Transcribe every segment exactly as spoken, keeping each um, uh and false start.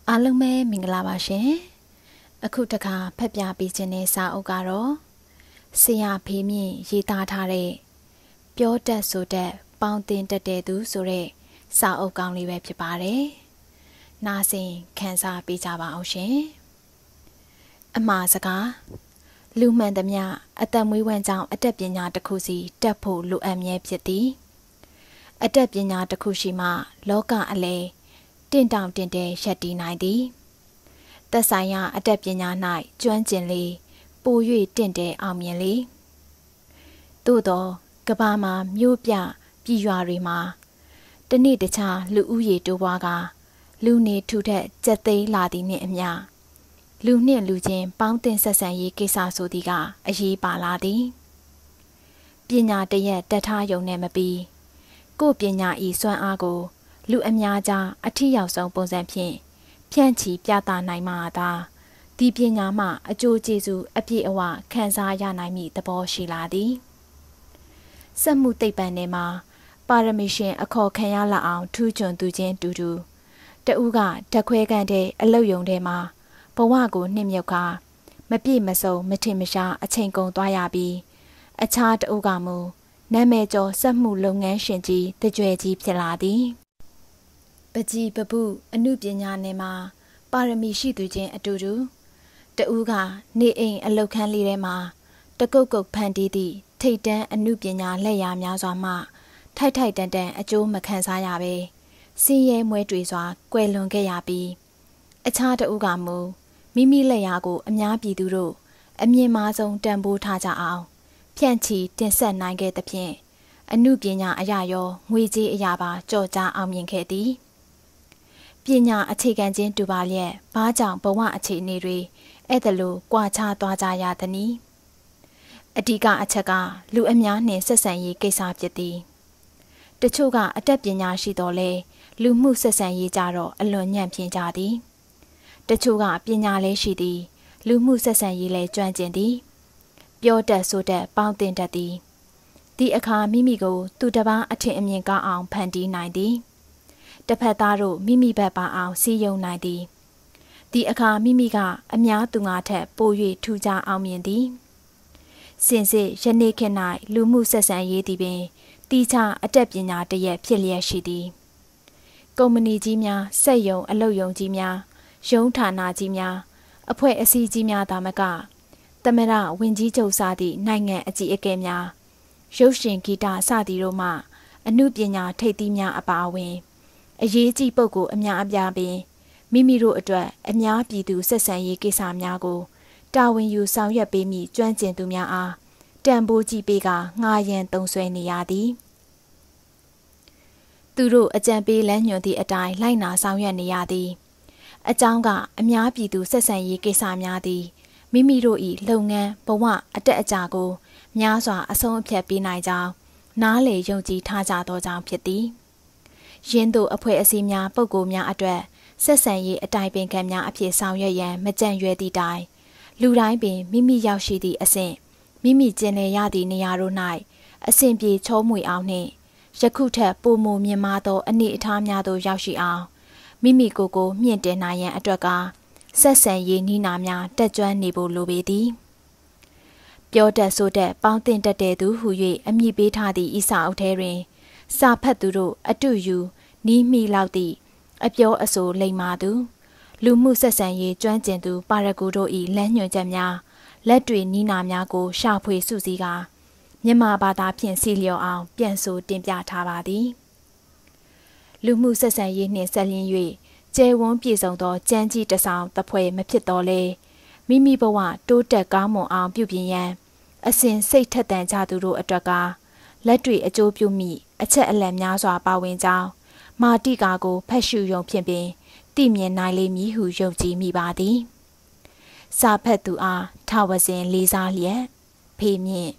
အားလုံးပဲမင်္ဂလာပါရှင်အခုတခါဖတ်ပြပေးခြင်းတဲ့စာအုပ်ကတော့ဆရာဖေးမြင့်ရေးသားထားတဲ့ပြောတတ်ဆိုတတ်ပေါင်းတင်တတ်တဲ့သူဆိုတဲ့စာအုပ်ကောင်းလေးပဲဖြစ်ပါတယ်နားဆင်ခန်းစားပေးကြပါအောင်ရှင်အမှားစကားလူမှန်သမျှအသက်မွေးဝမ်းကြောင်းအတတ်ပညာတစ်ခုစီတက်ဖို့လိုအပ်မြဲဖြစ်သည်အတတ်ပညာတစ်ခုရှိမှလောကအလဲတင့်တောင်တင့်တဲ့ရက်တည်နိုင်သည်သက်ဆိုင်ရာအတတ်ပညာ၌ကျွမ်းကျင်လေပို၍တင့်တဲ့အောင်မြင်လေသို့သောကဘာမှာမြို့ပြပြည်ရွာတွေမှာတနေ့တခြားလူဦးရေတိုးပွားကလူနေထူထက်ကြက်သိမ်းလာသည်နှင့်အမျှလူနှင့်လူချင်းပေါင်းတင်ဆက်ဆံရေးကိစ္စဆိုသည်ကအရေးပါလာသည်ပညာတရက်တတ်ထားယုံနဲ့မပြီးကိုယ်ပညာဤစွမ်းအားကိုလူအများကြားအထီးရောက်ဆုံးပုံစံဖြင့်ဖြန့်ချီပြသနိုင်မှသာဒီပညာမှအကျိုးကျေးဇူးအပြည့်အဝခံစားရနိုင်မည့်သဘောရှိလာသည်စက်မှုသိပ္ပံထဲမှာပါရမီရှင်အခေါ်ခံရလောက်အောင်ထူးချွန်သူချင်းတူတူတဦးကဓာတ်ခွဲခန်းတဲ့အလုတ်ယုံထဲမှာဘဝကိုနှိမ့်မြုပ်ခါမပြည့်မစုံမထင်မရှားအချိန်ကုန်သွားရပြီးအခြားတဦးကမူနာမည်ကျော်စက်မှုလုပ်ငန်းရှင်ကြီးတကြွယ်ကြီးဖြစ်လာသည်ပကြီးပပုအမှုပညာနယ်မှာပါရမီရှိသူချင်းအတူတူတဦးကနေအိမ်အလုတ်ခန်းလေးထဲမှာတကုတ်ကုတ်ဖန်တီးသည့်ထိတ်တန်းအမှုပညာလက်ရာများစွာမှထိုက်ထိုက်တန်တန်အကျိုးမခံစားရပဲစင်းရဲမွဲတွေစွာကွယ်လွန်ခဲ့ရပြီးအခြားတဦးကမူမိမိလက်ရာကိုအများပြည်သူတို့အမြင့်မားဆုံးတန်ဖိုးထားကြအောင်ဖြန့်ချီတင်ဆက်နိုင်ခဲ့သဖြင့်အမှုပညာအရာရောငွေကြေးအရာပါကြော်ကြားအောင်မြင်ခဲ့သည်ပညာအခြေခံခြင်းတူပါလျက်ဘာကြောင့်ဘဝအခြေအနေတွေအဲ့ဒါလိုကြွာချသွားကြရသနည်းအဓိကအချက်ကလူအများနှင့်ဆက်ဆံရေးကိစ္စဖြစ်သည်တချို့ကအတတ်ပညာရှိတော်လဲလူမှုဆက်ဆံရေးကြတော့အလွန်ညံ့ဖျင်းကြသည်တချို့ကပညာလဲရှိသည်လူမှုဆက်ဆံရေးလဲကျွမ်းကျင်သည်ပြောတတ်ဆိုတတ်ပေါင်းတင်တတ်သည်ဒီအခါမိမိကိုသူတစ်ပါးအထင်အမြင်ကောင်းအောင်ဖန်တီးနိုင်သည်တစ်ဖက်သားတို့မိမိဘက်ပါအောင်စီယုံနိုင်သည်ဒီအခါမိမိကအများသူငါထက်ပို၍ထူးခြားအောင်မြင်သည်စင်စစ်ယနေ့ခေတ်၌လူမှုဆက်ဆံရေးသည်ပင်တီချအတတ်ပညာတရက်ဖြစ်လျက်ရှိသည်ကုမ္ပဏီကြီးများစက်ရုံအလုပ်ရုံကြီးများရုံးဌာနကြီးများအဖွဲ့အစည်းကြီးများသာမကသမရဝင်ကြီးချုပ်စသည့်နိုင်ငံအကြီးအကဲများရုပ်ရှင်ဂီတစသည်တို့မှအမှုပညာထိပ်သီးများအပါအဝင်အရေးကြီးပုဂ္ဂိုလ်အများအပြားပင်မိမိတို့အတွက်အများပြည်သူဆက်ဆံရေးကိစ္စများကိုတာဝန်ယူဆောင်ရွက်ပေးမိကျွမ်းကျင်သူများအားတန်ဖိုးကြည့်ပေးကငှားရမ်းသုံးစွဲနေရသည်သူတို့အကြံပေးလမ်းညွှန်သည့်အတိုင်းလိုက်နာဆောင်ရွက်နေရသည်အကြောင်းကအများပြည်သူဆက်ဆံရေးကိစ္စများသည်မိမိတို့၏လုပ်ငန်းဘဝအတက်အကျကိုများစွာအဆုံးအဖြတ်ပေးနိုင်ကြောင်းနားလေယုံကြည်ထားကြသောကြောင့်ဖြစ်သည်ရင်းတို့အဖွဲ့အစည်းများပုဂ္ဂိုလ်များအတွက်ဆက်ဆံရေးအတိုင်းပင်ခံများအဖြစ်ဆောင်ရွက်ရန်မကြံရွယ်သည့်တိုင်လူတိုင်းပင်မိမိရောက်ရှိသည့်အဆင့်မိမိကျင်လည်ရသည့်နေရာတို့၌အဆင်ပြေချောမွေအောင်နှင့်ယခုထက်ပိုမိုမြင့်မားသောအနေအထားများသို့ရောက်ရှိအောင်မိမိကိုယ်ကိုမြင့်တင်နိုင်ရန်အတွက်ကဆက်ဆံရေးနည်းနာများတက်ကြွနေဖို့လိုပေသည်ပြောတတ်ဆိုတတ်ပေါင်းတင်တတ်တဲ့သူဟု၍အမည်ပေးထားသည့်ဤစာအုပ်ထဲတွင်စာဖတ်သူတို့အတူယူနီးမိလောက်သည့်အပြောအဆိုလိမ္မာသူလူမှုဆက်ဆံရေးကျွမ်းကျင်သူပါရဂူတို့၏လမ်းညွှန်ချက်များလက်တွေနီးနာများကိုရှာဖွေစုစည်းကာမြန်မာဘာသာဖြင့်စီလျော်အောင်ပြန်ဆိုတင်ပြထားပါသည်လူမှုဆက်ဆံရေးနှင့်ဆက်လျင်း၍ကျယ်ဝန်းပြည့်စုံသောကြမ်းကြီးတဆောင်တဖွဲမဖြစ်တော့လေမိမိဘဝတိုးတက်ကောင်းမွန်အောင်ပြုပြင်ရန်အစဉ်စိတ်ထက်သန်ကြသူတို့အတွက်ကလက်တွေအကျိုးပြုမိအချက်အလက်များစွာပါဝင်ကြောင်းမာတိကာကိုဖတ်ရှုရုံဖြင့်ပင်သိမြင်နိုင်လိမ့်မည်ဟုယုံကြည်မိပါသည်စာဖတ်သူအားထဝစဉ်လေးစားလျက်ဖေးမြင့်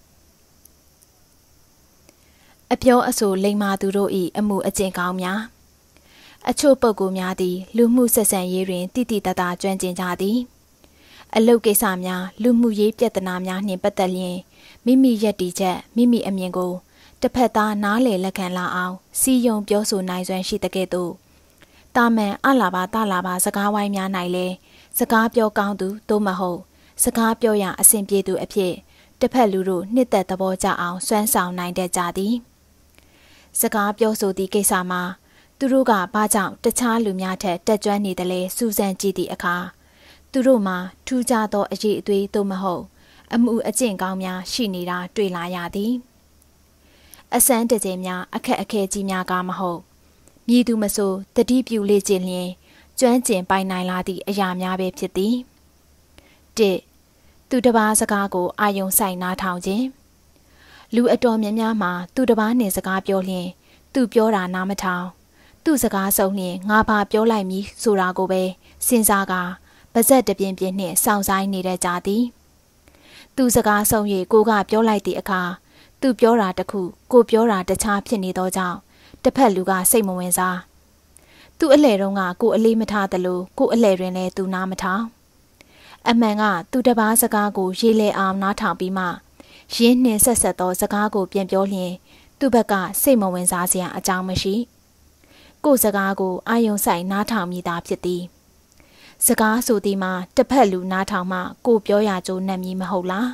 အပြောအဆိုလိမ္မာသူတို့၏အမှုအကျင့်ကောင်းများအချို့ပုဂ္ဂိုလ်များသည်လူမှုဆက်ဆံရေးတွင်တိတိတတ်တာကျွမ်းကျင်ကြသည်အလုပ်ကိစ္စများလူမှုရေးပြဿနာများနှင့်ပတ်သက်လျင်မိမိယက်တီချက်မိမိအမြင်ကိုတစ်ဖက်သားနားလည်လက်ခံလာအောင်စီယုံပြောဆိုနိုင်စွမ်းရှိတဲ့ကဲ့သို့တာမန်အလာပါတလာပါစကားဝိုင်းများ၌လည်းစကားပြောကောင်းသူသို့မဟုတ်စကားပြောရအဆင်ပြေသူအဖြစ်တစ်ဖက်လူတို့နှစ်သက်သဘောကျအောင်စွမ်းဆောင်နိုင်တတ်ကြသည်စကားပြောဆိုသည့်ကိစ္စမှာသူတို့ကဘာကြောင့်တခြားလူများထက်တက်ကြွနေတယ်လဲစူးစမ်းကြည့်သည့်အခါသူတို့မှာထူးခြားသောအရေးအသွေးသို့မဟုတ်အမှုအကျင့်ကောင်းများရှိနေတာတွေ့လာရသည်အစမ်းတကြိမ်များအခက်အခဲကြီးများကမဟုတ်မည်သူမဆိုတတိပြုလေ့ကျင့်လျင်ကျွမ်းကျင်ပိုင်နိုင်လာသည့်အရာများပဲဖြစ်သည်တစ်သူတစ်ပါးစကားကိုအာယုံဆိုင်နားထောင်ခြင်းလူအတော်များများမှာသူတစ်ပါးနှင့်စကားပြောလျင်သူပြောတာနားမထောင်သူစကားဆုံးလျင်ငါဘာပြောလိုက်မည်ဆိုတာကိုပဲစဉ်းစားကာပါဇက်တပြင်းပြင်းနှင့်စောင့်ဆိုင်နေတဲ့ကြသည်သူစကားဆုံး၍ကိုကပြောလိုက်သည့်အခါသူပြောတာတစ်ခုကိုပြောတာတခြားဖြစ်နေသောကြောင့်တစ်ဖက်လူကစိတ်မဝင်စားသူအလှဲ့တုန်းကကိုအလေးမထားသလိုကိုအလှဲ့တွင်လည်းသူနားမထောင်အမှန်ကသူတစ်ပါးစကားကိုရေးလဲအောင်နားထောင်ပြီးမှရင်းနှင်းဆက်ဆက်သောစကားကိုပြန်ပြောလျင်သူ့ဘက်ကစိတ်မဝင်စားစရာအကြောင်းမရှိကိုစကားကိုအာယုံဆိုင်နားထောင်မိတာဖြစ်သည်စကားဆိုသည်မှာတစ်ဖက်လူနားထောင်မှကိုပြောရကြိုးနှံ့မည်မဟုတ်လား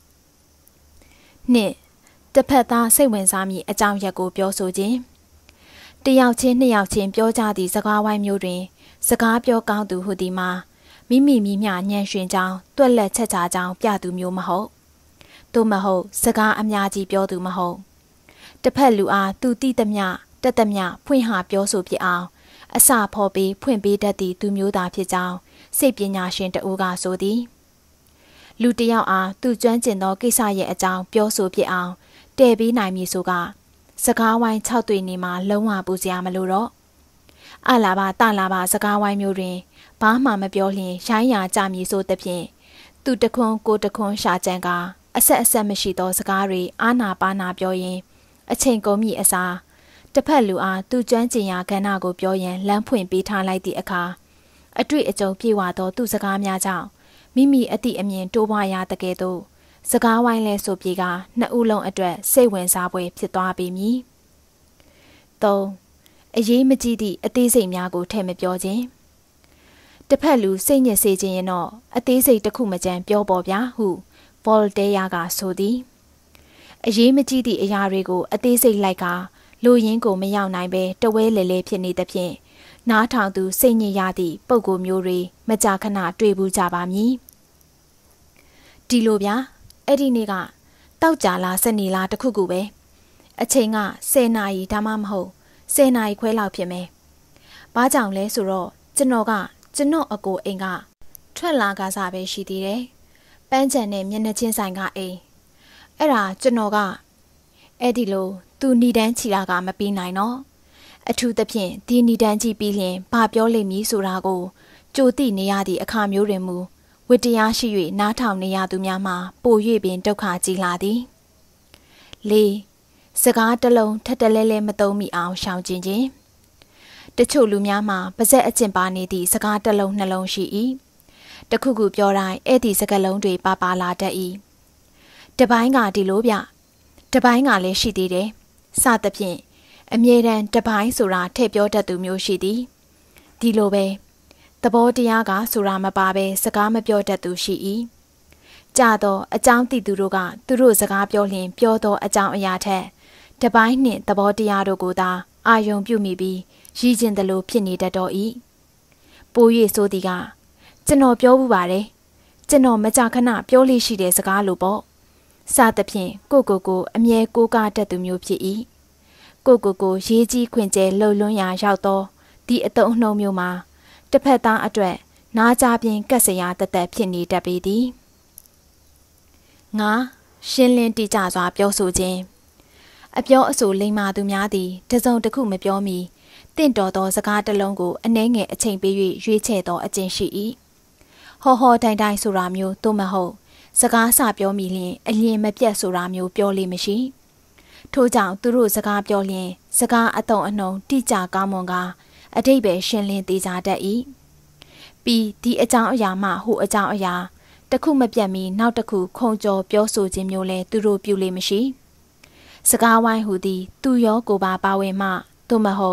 နှစ်တစ်ဖက်သားစိတ်ဝင်စားမည်အကြောင်းရက်ကိုပြောဆိုခြင်းတယောက်ချင်းနှစ်ယောက်ချင်းပြောကြသည့်စကားဝိုင်းမျိုးတွင်စကားပြောကောင်းသူဟူသည်မှာမိမိမိမျှညံ့ရွှင်ကြောင်းတွက်လက်ချက်ချကြောင်းပြသူမျိုးမဟုတ်သို့မဟုတ်စကားအများကြီးပြောသူမဟုတ်တစ်ဖက်လူအားသူတိသမျှတက်သမျှဖွင့်ဟပြောဆိုဖြစ်အောင်အစဖော်ပြီးဖွင့်ပေးတတ်သည့်သူမျိုးသားဖြစ်ကြောင်းစိတ်ပညာရှင်တဦးကဆိုသည်လူတစ်ယောက်အားသူကျွမ်းကျင်သောကိစ္စရဲ့အကြောင်းပြောဆိုဖြစ်အောင်တည်ပြီးနိုင်မည်ဆိုကစကားဝိုင်း၆တွေ့နေမှာလုံးဝပူစရာမလိုတော့အလာပါတလာပါစကားဝိုင်းမျိုးတွင်ဘာမှမပြောလျင်ရိုင်းရာကြမည်ဆိုသဖြင့်သူတခွန်းကိုတခွန်းရှာကြံကအဆက်အဆက်မရှိသောစကားတွေအာနာပါနာပြောရင်အချိန်ကုန်မည်အစားတစ်ဖက်လူအားသူကျွမ်းကျင်ရာကဏ္ဍကိုပြောရင်လမ်းဖွင့်ပေးထားလိုက်သည့်အခါအတွေ့အကြုံပြေဝသောသူစကားများကြောင့်မိမိအသည့်အမြင်တိုးပွားရတကယ်တော့စကားဝိုင်းလဲဆိုပြေကနှစ်ဦးလုံးအတွက်စိတ်ဝင်စားပွဲဖြစ်သွားပေမည်သုံးအရေးမကြီးသည့်အသေးစိတ်များကိုထည့်မပြောခြင်းတစ်ဖက်လူစိတ်ညစ်စေခြင်းရင်တော့အသေးစိတ်တစ်ခုမကြမ်းပြောပေါ်ဗျာဟုဗော်လ်တဲယာကဆိုသည်အရေးမကြီးသည့်အရာတွေကိုအသေးစိတ်လိုက်ကလူရင်းကိုမရောက်နိုင်ပဲတဝဲလဲလဲဖြစ်နေသဖြင့်နားထောင်သူစိတ်ညစ်ရသည့်ပုံကိုမျိုးတွေမကြာခဏတွေ့ဘူးကြပါမည်ဒီလိုဗျာအဲ့ဒီနေ့ကတောက်ကြလားစနေလားတခုခုပဲအချိန်ကဆယ်နာရီဒါမှမဟုတ်ဆယ်နာရီခွဲလောက်ဖြစ်မယ်ဘာကြောင့်လဲဆိုတော့ကျွန်တော်ကကျွန်တော်အကိုအိမ်ကထွက်လာကစားပဲရှိသေးတယ်ပန်းချံနဲ့မျက်နှာချင်းဆိုင်ကအိမ်အဲ့ဒါကျွန်တော်ကအဲ့ဒီလိုသူဏီတန်းချီတာကမပြီးနိုင်တော့အထူးသဖြင့်ဒီဏီတန်းကြည့်ပြီးလျင်ဘာပြောလိမ့်မည်ဆိုတာကိုကြိုသိနေရသည့်အခါမျိုးတွင်မူဝတ္တရားရှိ၍နားထောင်နေရသူများမှာပို၍ပင်ဒုက္ခကြီးလာသည်လေးစကားတစ်လုံးထက်တလဲလဲမသုံးမိအောင်ရှောင်ကျဉ်ခြင်းတချို့လူများမှာပါဇက်အကျင့်ပါနေသည့်စကားတစ်လုံးနှလုံးရှိ၏တခုခုပြောတိုင်းအဲ့ဒီစကားလုံးတွေပါပါလာတတ်၏တပိုင်းကဒီလိုဗျတပိုင်းကလည်းရှိသေးတယ်စသဖြင့်အမြဲတမ်းတပိုင်းဆိုတာထည့်ပြောတတ်သူမျိုးရှိသည်ဒီလိုပဲသဘောတရားကဆိုတာမပါပဲစကားမပြောတတ်သူရှိ၏ကြတော့အကြောင်းသိသူတို့ကသူတို့စကားပြောလျင်ပြောသောအကြောင်းအရာထက်တပိုင်းနှင့်သဘောတရားတို့ကိုသာအာယုံပြုမိပြီးရည်ကျင်သလိုဖြစ်နေတတ်တော့၏ပို၍ဆိုသည်ကကျွန်တော်ပြောဘူးပါတယ်ကျွန်တော်မကြာခဏပြောလို့ရှိတဲ့စကားလိုပေါ့စသဖြင့်ကိုကိုကိုအမြဲကိုးကားတတ်သူမျိုးဖြစ်၏ကိုကိုကိုရေးကြီးခွင့်ကျဲလှုပ်လွန်းရာရောက်သောဒီအတုံးနှုံမျိုးမှာတစ်ဖက်သားအတွက်နားကြပြင်းကက်စရာတသက်ဖြစ်နေတတ်ပေသည်ငါရှင်းလင်းတိကျစွာပြောဆိုခြင်းအပြောအဆိုလိမ္မာသူများသည်တစုံတစ်ခုမပြောမီတင့်တော်သောစကားတစ်လုံးကိုအနှဲငယ်အချိန်ပေး၍ရွေးချယ်သောအကျင့်ရှိ၏ဟောဟောတိုင်းတိုင်းဆိုတာမျိုးသို့မဟုတ်စကားစပြောမိလျင်အလျင်မပြတ်ဆိုတာမျိုးပြောလိမ့်မရှိထို့ကြောင့်သူတို့စကားပြောလျင်စကားအတုံအနှုံတိကျကောင်းမွန်ကအတိတ်ပဲရှင်းလင်းသေးကြတတ်၏ပြီးဒီအကြောင်းအရာမှဟိုအကြောင်းအရာတစ်ခုမပြတ်မီနောက်တစ်ခုခုံကျော်ပြောဆိုခြင်းမျိုးလဲသူတို့ပြုလိမ့်မရှိစကားဝိုင်းဟူသည်သူရောကိုပါပါဝင်မှသို့မဟုတ်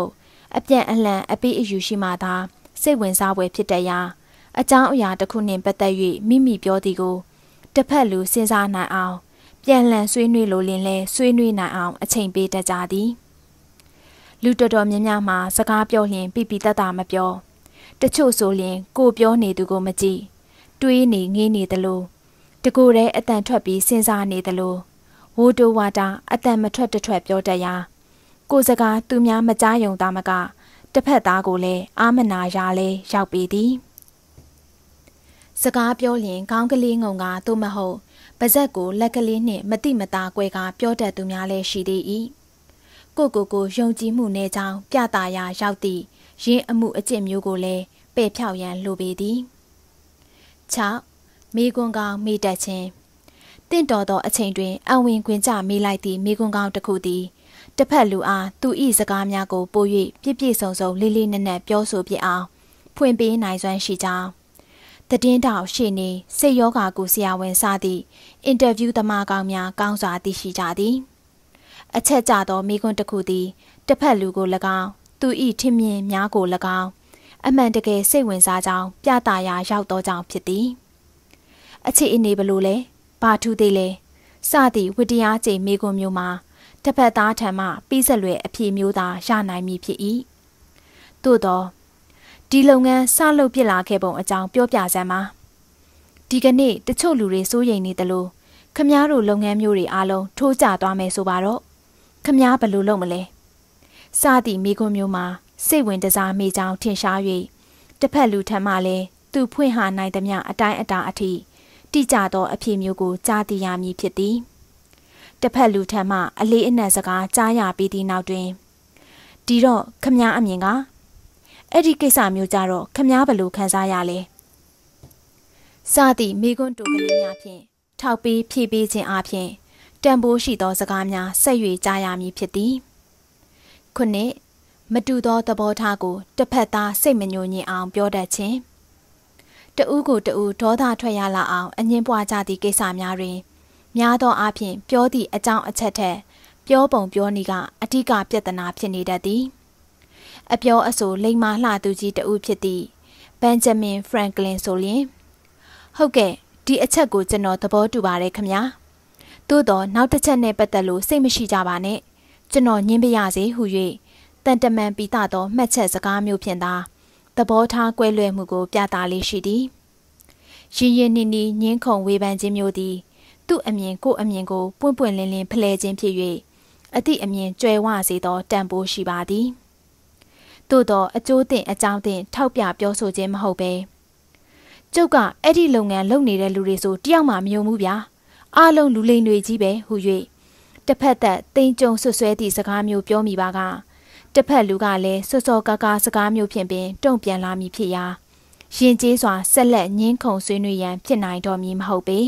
အပြန့်အလှန်အပိအယူရှိမှသာစိတ်ဝင်စားဖွယ်ဖြစ်တဲ့ရာအကြောင်းအရာတစ်ခုနှင့်ပတ်သက်၍မိမိပြောသည်ကိုတစ်ဖက်လူစဉ်းစားနိုင်အောင်ပြန်လှန်ဆွေးနွေးလိုလင်လဲဆွေးနွေးနိုင်အောင်အချိန်ပေးတတ်ကြသည်လူတော်တော်များများမှာစကားပြောလျင်ပြပြတတ်တာမပြောတချို့ဆိုလျင်ကိုပြောနေသူကိုမကြည့်တွေးနေငေးနေသလိုတကူတဲ့အတန်ထွက်ပြီးစဉ်းစားနေသလိုဝိုးတိုးဝါတာအတန်မထွက်တထွက်ပြောတတ်ရာကိုစကားသူများမကြားယုံသားမကတစ်ဖက်သားကိုလည်းအာမနာရလဲရောက်ပေသည်စကားပြောလျင်ခေါင်းကလေးငုံကသို့မဟုတ်ပါဇက်ကိုလက်ကလေးနှင့်မတိမတာကွဲကပြောတတ်သူများလည်းရှိသေး၏ကိုကိုကိုယုံကြည်မှုနဲ့ကြောင်းပြတာရာရောက်သည့်ရင်းအမှုအကျင့်မျိုးကိုလည်းပယ်ဖြောက်ရန်လိုပေသည်၆မိကွန်းကောင်းမိတတ်ခြင်းတင့်တော်သောအချိန်တွင်အဝင်ခွင်ကြမိလိုက်သည့်မိကွန်းကောင်းတစ်ခုသည်တစ်ဖက်လူအားသူ၏စကားများကိုပို၍ပြည့်ပြည့်စုံစုံလေးလေးနက်နက်ပြောဆိုပြအောင်ဖွင့်ပေးနိုင်စွမ်းရှိကြောင်းတည်င်းတောင်ရှိနေစိတ်ယောဂါကိုဆရာဝန်စသည့်အင်တာဗျူးသမားကောင်းများကောင်းစွာသိရှိကြသည်အချက်ကျသောမိကွန်းတစ်ခုသည်တစ်ဖက်လူကို၎င်းသူ၏ထင်မြင်များကို၎င်းအမှန်တကယ်စိတ်ဝင်စားကြောင်းပြတာရာရောက်သောကြောင့်ဖြစ်သည်အခြေအနေဘလို့လဲဘာထူးသေးလဲစသည့်ဝတ္တရားကျိမိကွန်းမျိုးမှာတစ်ဖက်သားထံမှပြီးဆက်လွယ်အဖြစ်မျိုးသာရနိုင်မည်ဖြစ်၏သို့သောဒီလုပ်ငန်းစလုပ်ပြစ်လာခဲ့ပုံအကြောင်းပြောပြစမ်းပါဒီကနေ့တချို့လူတွေစိုးရိမ်နေသလိုခမားတို့လုပ်ငန်းမျိုးတွေအားလုံးထိုးကျသွားမယ်ဆိုပါတော့ခမားဘယ်လိုလုပ်မလဲစသည့်မိကွန်းမျိုးမှာစိတ်ဝင်တစားမိကြောင်းထင်ရှား၍တစ်ဖက်လူထံမှလည်းသူဖွင့်ဟနိုင်သမျှအတိုင်းအတာအထိတိကျသောအဖြစ်မျိုးကိုကြားသိရမည်ဖြစ်သည်တစ်ဖက်လူထံမှအလေးအနက်စကားကြားရပြီးသည့်နောက်တွင်ဒီတော့ခမားအမြင်ကအဲ့ဒီကိစ္စမျိုးကြတော့ခမားဘယ်လိုခံစားရလဲစသည့်မိကွန်းတူကလေးများဖြင့်ထောက်ပြီးဖြည့်ပေးခြင်းအပြင်တန်ဖိုးရှိသောစကားများဆက်၍ကြားရမည်ဖြစ်သည်ခုနှစ်မတူသောသဘောထားကိုတစ်ဖက်သားစိတ်မညှို့ညင်အောင်ပြောတတ်ခြင်းတဦးကိုတဦးဒေါသထွက်ရလာအောင်အငင်းပွားကြသည့်ကိစ္စများတွင်များသောအားဖြင့်ပြောသည့်အကြောင်းအချက်ထက်ပြောပုံပြောနည်းကအဓိကပြဿနာဖြစ်နေတတ်သည်အပြောအဆိုလိမ္မာလှသူကြီးတဦးဖြစ်သည့်ဘန်ဂျမင်ဖရန်ကလင်ဆိုလျင်ဟုတ်ကဲ့ဒီအချက်ကိုကျွန်တော်သဘောတူပါတယ်ခင်ဗျာသို့တော့နောက်တစ်ချက်နဲ့ပတ်သက်လို့စိတ်မရှိကြပါနဲ့ကျွန်တော်ညင်းပြရစေဟု၍တန်တမန်ပိသသောမှတ်ချက်စကားမျိုးဖြင့်သာသဘောထားကွဲလွဲမှုကိုပြသလေးရှိသည်ရင်းရင်းနှီးနှီးညင်းခုန်ဝေဖန်ခြင်းမျိုးသည်သူ့အမြင်ကိုအမြင်ကိုပွင့်ပွင့်လင်းလင်းဖလှယ်ခြင်းဖြစ်၍အသည့်အမြင်ကျွဲဝစေသောတန်ဖိုးရှိပါသည်သို့သောအကျိုးတင်အကြောင်းတင်ထောက်ပြပြောဆိုခြင်းမဟုတ်ပဲကျုပ်ကအဲ့ဒီလုပ်ငန်းလုပ်နေတဲ့လူတွေဆိုတယောက်မှမယုံဘူးဗျာအားလုံးလူလိမ်တွေကြီးပဲဟု၍တစ်ဖက်သက်တိမ်ကြုံဆွဆွဲသည့်စကားမျိုးပြောမိပါကတစ်ဖက်လူကလည်းစောစောကားကားစကားမျိုးဖြင့်ပင်တုံ့ပြန်လာမည်ဖြစ်ရာရင်ကျေးစွာဆက်လက်ညှင်းခုန်ဆွေးနွေးရန်ဖြစ်နိုင်တော်မည်မဟုတ်ပေ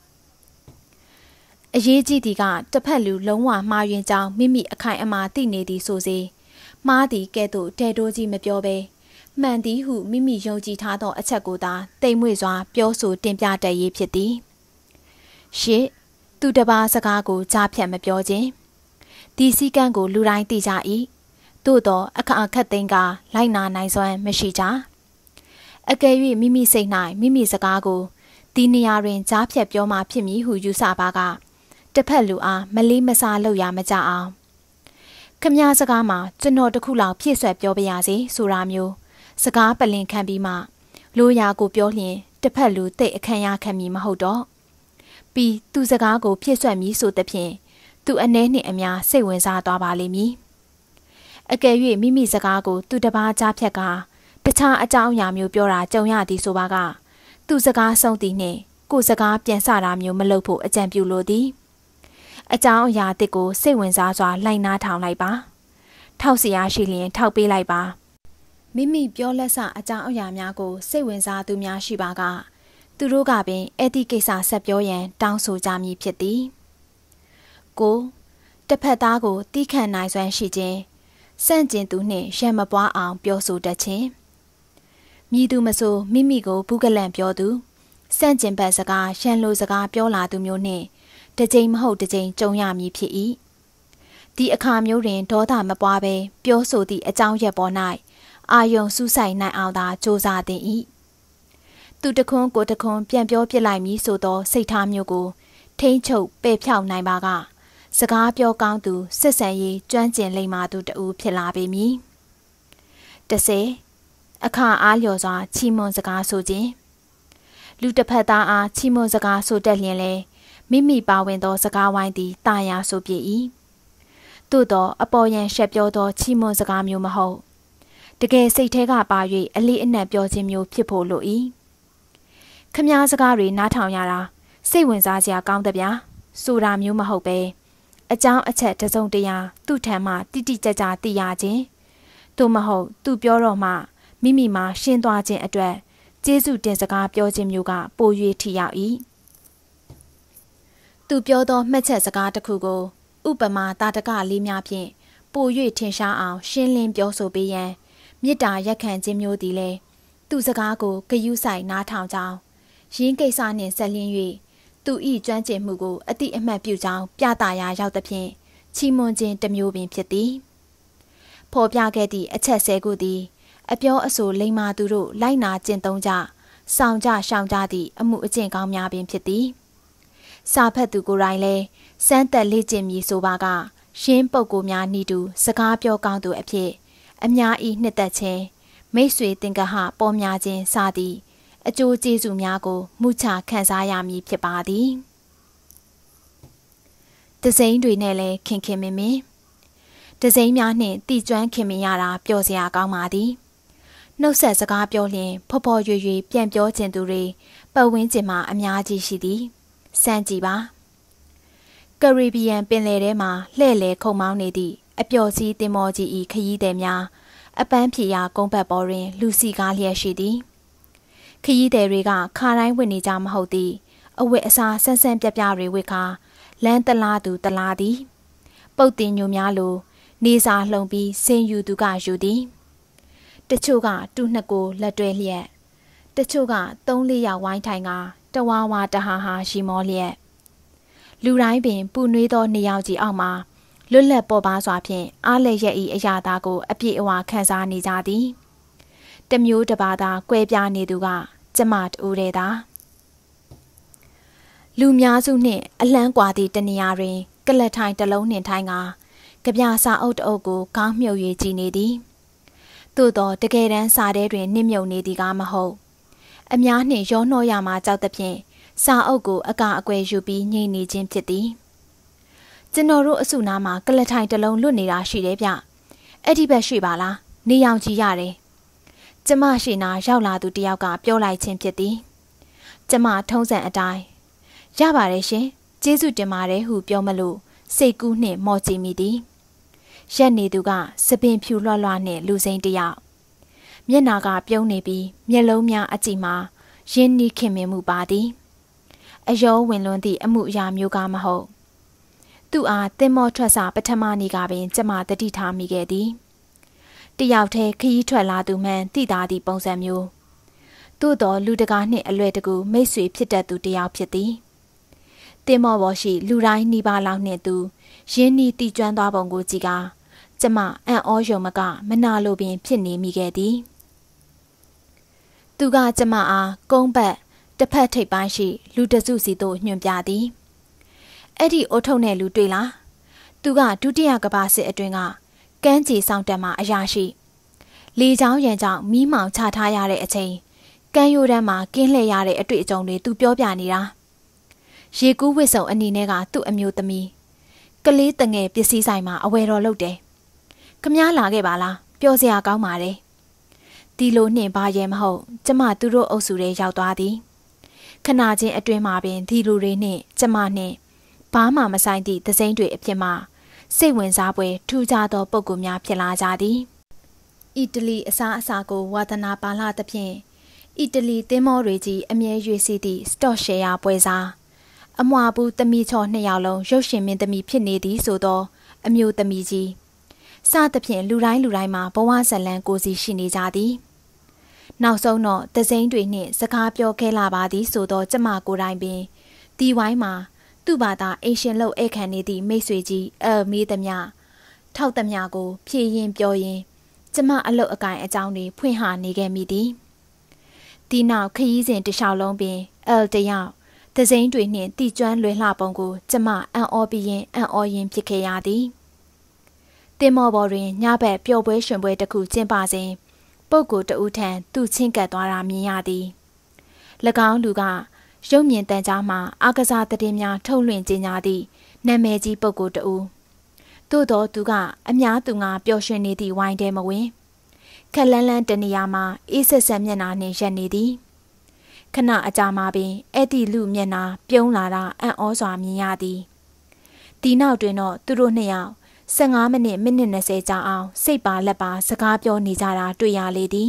အရေးကြီးသည်ကတစ်ဖက်လူလုံးဝမှားယွင်းကြောင်းမိမိအခိုင်အမာသိနေသည်ဆိုစေမှားသည်ကဲ့သို့တဲတိုးကြီးမပြောဘဲမှန်သည်ဟုမိမိယုံကြည်ထားသောအချက်ကိုသာတိမ်မွေ့စွာပြောဆိုတင်ပြတတ်ရေးဖြစ်သည်ရှစ်သူတစ်ပါးစကားကိုကြားဖြတ်မပြောခြင်းဒီစည်းကမ်းကိုလူတိုင်းသိကြ၏သို့သောအခက်အခက်သိမ်းကလိုက်နာနိုင်စွမ်းမရှိကြအကယ်၍မိမိစိတ်၌မိမိစကားကိုဒီနေရာတွင်ကြားဖြတ်ပြောမှဖြစ်မည်ဟုယူဆပါကတစ်ဖက်လူအားမလေးမစားလုပ်ရမကြအောင်ခမည်းစကားမှာကျွန်တော်တခုလောက်ဖြည့်ဆွက်ပြောပြရစီဆိုတာမျိုးစကားပလင်ခံပြီးမှလိုရာကိုပြောလျင်တစ်ဖက်လူတိတ်အခမ်းရခံမည်မဟုတ်တော့ပြီးသူစကားကိုဖြည့်ဆွက်မည်ဆိုသဖြင့်သူအနှဲနှင့်အများစိတ်ဝင်စားသွားပါလိမ့်မည်အကယ်၍မိမိစကားကိုသူတစ်ပါးကြားဖြတ်ကတခြားအကြောင်းအရာမျိုးပြောတာကြုံရသည်ဆိုပါကသူစကားဆုံးသည်နှင့်ကိုယ်စကားပြန်ဆတာမျိုးမလုပ်ဖို့အကြံပြုလိုသည်အကြောင်းအရာတစ်ကိုစိတ်ဝင်စားစွာလိုက်နားထောင်လိုက်ပါထောက်เสียရှိလျင်ထောက်ပေးလိုက်ပါမိမိပြောလက်စအကြောင်းအရာများကိုစိတ်ဝင်စားသူများရှိပါကသူတို့ကပင်အဲ့ဒီကိစ္စဆက်ပြောရန်တောင်းဆိုကြမည်ဖြစ်သည်ကိုတစ်ဖက်သားကိုတီးခန့်နိုင်စွမ်းရှိခြင်းစန့်ကျင်သူနှင့်ရံမပွားအောင်ပြောဆိုတတ်ခြင်းမြည်သူမဆိုမိမိကိုဘူးကလန့်ပြောသူစန့်ကျင်ဘက်စကားရံလိုစကားပြောလာသူမျိုးနှင့်တစ်ကြိမ်မဟုတ်တစ်ကြိမ်ကြုံရမည်ဖြစ်၏ဒီအခါမျိုးတွင်ဒေါသမပွားပဲပြောဆိုသည့်အကြောင်းရက်ပေါ်၌အာယုံစူးစိုက်နိုင်အောင်သာကြိုးစားသင့်၏သူတခွန်းကိုတခွန်းပြန်ပြောပြလိုက်မည်ဆိုသောစိတ်ထားမျိုးကိုထိမ့်ချုပ်ပယ်ဖြောက်နိုင်ပါကစကားပြောကောင်းသူစစ်ဆန်ရေးကျွမ်းကျင်လိမ္မာသူတဦးဖြစ်လာပေမည်တဆေအခါအားလျော်စွာချီးမွမ်းစကားဆိုခြင်းလူတစ်ဖက်သားအားချီးမွမ်းစကားဆိုတတ်လျင်လဲမိမိပါဝင်သောစကားဝိုင်းသည်တာယာဆိုပြ၏သို့သောအပေါ်ယံရှက်ပြောသောချီးမွမ်းစကားမျိုးမဟုတ်တကယ်စိတ်ထဲကပါ၍အလေးအနက်ပြောခြင်းမျိုးဖြစ်ဖို့လို၏ခမားစကားတွေနားထောင်ရတာစိတ်ဝင်စားစရာကောင်းသဗျာဆိုတာမျိုးမဟုတ်ပဲအကြောင်းအချက်တစ်စုံတရာသူ့ထံမှတိတိကျကျသိရခြင်းသို့မဟုတ်သူပြောတော့မှမိမိမှာရှင်းသွားခြင်းအတွက်ကျေးဇူးတင်စကားပြောခြင်းမျိုးကပို၍ထိရောက်၏သူပြောသောမှတ်ချက်စကားတစ်ခုကိုဥပမာတာတကလေးများဖြင့်ပို၍ထင်ရှားအောင်ရှင်းလင်းပြောဆိုပေးရန်မေတ္တာရက်ခံခြင်းမျိုးသည်လည်းသူစကားကိုဂရုစိုက်နားထောင်ကြောင်းရင်းကိစ္စနှင့်ဆက်လျင်း၍သူ၏ကျွမ်းကျင်မှုကိုအတိအမှတ်ပြုကြောင်းပြသရာရောက်သဖြင့်ချီးမွမ်းခြင်းတစ်မျိုးပင်ဖြစ်သည်ဖော်ပြခဲ့သည့်အချက်ဆဲခုသည်အပြောအဆိုလိမ္မာသူတို့လိုက်နာကျင့်သုံးကြဆောင်ကြရှောင်ကြသည့်အမှုအကျင့်ကောင်းများပင်ဖြစ်သည်စာဖတ်သူကိုယ်တိုင်လည်းစမ်းသက်လေ့ကျင့်မည်ဆိုပါကရှင်းပုဂ္ဂိုလ်များဤသူစကားပြောကောင်းသူအဖြစ်အများဤနှစ်သက်ခြင်းမိတ်ဆွေသင်္ကဟပေါ်များခြင်းစသည့်အကျိုးကျေးဇူးများကိုမှုချခံစားရမည်ဖြစ်ပါသည်တစိမ့်တွေနဲ့လည်းခင်ခင်မင်မင်တစိမ့်များနှင့်တိကျွမ်းခင်မင်ရတာပျော်စရာကောင်းပါသည်နှုတ်ဆက်စကားပြောလျင်ဖော်ဖော်ရွေရွေပြန်ပြောခြင်းသူတွေပတ်ဝန်းကျင်မှာအများကြီးရှိသည်စမ်းကြည့်ပါကရေဘီယန်ပင်လယ်ထဲမှာလှဲ့လေခုံမောင်းနေသည့်အပျော်စီးတင်မောကြီးဤခရီးသည်များအပန်းဖြေရာကုန်းဘက်ပေါ်တွင်လူစီကားလျက်ရှိသည်ခရီးသည်တွေကခါတိုင်းဝင်နေကြမဟုတ်သည်အဝတ်အစားဆန်းဆန်းပြပြတွေဝတ်ခါလမ်းတလားသူတလားသည်ပုတ်တင်ညိုများလိုနေစာလှုံပြီးဆင်းယူသူကယူသည်တချို့ကတူနှစ်ကိုလက်တွဲလျက်တချို့ကသုံးလေးယောက်ဝိုင်းထိုင်ကတဝါဝါတဟာဟာရှိမောလျက်လူတိုင်းပင်ပူနွေးသောနေရောက်ကြီးအောက်မှာလွတ်လပ်ပေါ်ပါစွာဖြင့်အားလည်းရဲ့ဤအရာသားကိုအပြည့်အဝခံစားနေကြသည်တမျိုးတစ်ပါးသာကွဲပြားနေသူကကျမတူတဲ့သာလူများစုနှင့်အလန်းကွာသည့်တနေရာတွင်ကလတ်ထိုင်တစ်လုံးနှင့်ထိုင်ကကြပြစာအုပ်တအုပ်ကိုခေါင်းမြုပ်၍ကြည်နေသည်သို့သောတကယ်တမ်းစာထဲတွင်နှိမ့်မြုပ်နေသည်ကမဟုတ်အများနှင့်ရောနှောရမှာကြောက်သဖြင့်စာအုပ်ကိုအကာအကွယ်ယူပြီးညှိနေခြင်းဖြစ်သည်ကျွန်တော်တို့အစုနားမှာကလတ်ထိုင်တစ်လုံးလွတ်နေတာရှိတယ်ဗျအဲ့ဒီဘက်ရှိပါလားနေရောင်ကြီးရတယ်ကျမရှိနာရောက်လာသူတယောက်ကပြောလိုက်ခြင်းဖြစ်သည်ကျမထုံးစံအတိုင်းရပါတယ်ရှင်ကျေးဇူးတင်ပါတယ်ဟုပြောမလို့စိတ်ကူးနှင့်မော်ကြည့်မိသည်ရက်နေသူကစပင်ဖြူလွှတ်လွှတ်နှင့်လူစိမ်းတယောက်မျက်နာကပြုံးနေပြီးမျက်လုံးများအကြည့်မှာရင်းနှီးခင်မင်မှုပါသည်အယောဝင်လွန်းသည့်အမှုအရာမျိုးကမဟုတ်သူအားသင်္ဘောထွက်စာပထမနေ့ကပင်ကျမတတိထားမိခဲ့သည်တယောက်တည်းခရီးထွက်လာသူမှန်သိတာသည့်ပုံစံမျိုးသို့တော်လူတကာနှင့်အလွယ်တကူမိတ်ဆွေဖြစ်တတ်သူတယောက်ဖြစ်သည်သင်္ဘောပေါ်ရှိလူတိုင်းနှီးပါလောက်နှင့်သူရင်းနှီးတိကျွမ်းသွားပုံကိုကြည့်ကာကျမအံ့ဩယုံမကမနာလိုပင်ဖြစ်နေမိခဲ့သည်သူကကျမအားကုန်းဘက်တစ်ဖက်ထိပ်ပိုင်းရှိလူတစုစီသို့ညွှန်ပြသည်အဲ့ဒီအိုးထုံတဲ့လူတွေ့လားသူကဒုတိယကမ္ဘာစစ်အတွင်းကကမ်းခြေဆောင်တက်မှာအရာရှိလေချောင်းရံကြောင့်မီးမောင်ချထားရတဲ့အချိန်ကမ်းရိုးတန်းမှာကင်းလှည့်ရတဲ့အတွေ့အကြုံတွေသူပြောပြနေတာရေကူးဝစ်စုံအနေနဲ့ကသူ့အမျိုးသမီးကလေးတငယ်ပစ္စည်းဆိုင်မှာအဝယ်တော်လုပ်တယ်ခမည်းလာခဲ့ပါလားပြောစရာကောင်းပါတယ်ဒီလိုနှင့်ဘာရဲမဟုတ်ကျမသူတို့အုပ်စုတွေရောက်သွားသည်ခဏချင်းအတွင်းမှာပင်ဒီလူတွေနှင့်ကျမနှင့်ဘာမှမဆိုင်သည့်သစိမ့်တွေအဖြစ်မှစိတ်ဝင်စားပွဲထူးခြားသောပုံကူများဖြစ်လာကြသည်အီတလီအစားအစာကိုဝါသနာပါလာသဖြင့်အီတလီသင်းမောတွေကြီးအမြဲရွေးစီသည့်စတော့ရှယ်ယာပွဲစားအမွာဘူးသမီးချောနှစ်ယောက်လုံးရုပ်ရှင်မင်းသမီးဖြစ်နေသည်ဆိုသောအမျိုးသမီးကြီးစသဖြင့်လူတိုင်းလူတိုင်းမှာဘဝဇလံကိုစီရှိနေကြသည်နောက်ဆုံးတော့သစိမ့်တွေနှင့်စကားပြောခဲလာပါသည်ဆိုသောကျမကိုယ်တိုင်ပင်ဒီဝိုင်းမှာသူ့ဘာသာအိမ်ရှင်လို့ဧကန်နေသည့်မိတ်ဆွေကြီးအဲမေးသမျှထောက်သမျှကိုဖြည့်ရင်ပြောရင်ကျမအလုတ်အကင်အကြောင်းတွေဖွင့်ဟနေခဲ့မိသည်ဒီနောက်ခရီးစဉ်တစ်လျှောက်လုံးပင်အယ်တယောက်သစိမ်းတွေနှင့်တိကျွမ်းလွယ်လှပုံကိုကျမအံ့ဩပြီးရင်အံ့ဩရင်ဖြစ်ခဲ့ရသည်တင်မော်ပေါ်တွင်ညဘက်ပျော်ပွဲရှင်ပွဲတစ်ခုကျင်းပစဉ်ပုပ်ကိုတဦးထံသူ့ချင်းကပ်သွားတာမြင်ရသည်၎င်းလူကရုပ်မြင်သံကြားမှအာကစားသတင်းများထုတ်လွှင့်ကြေညာသည့်နာမည်ကြီးပုဂ္ဂိုလ်တဦးသို့သောသူကအများသူငါပျော်ရွှင်နေသည့်ဝိုင်းထဲမဝင်ခက်လန်းလန်းတနေရာမှာအေးဆက်ဆက်မျက်နှာနှင့်ရက်နေသည်ခဏအကြာမှပင်အဲ့ဒီလူမျက်နှာပြုံးလာတာအံ့ဩစွာမြင်ရသည်ဒီနောက်တွင်တော့သူတို့နှစ်ယောက်ဆယ်ငါးမိနစ်မိနစ်နှစ်ဆယ်ကြာအောင်စိတ်ပါလက်ပါစကားပြောနေကြတာတွေ့ရလေသည်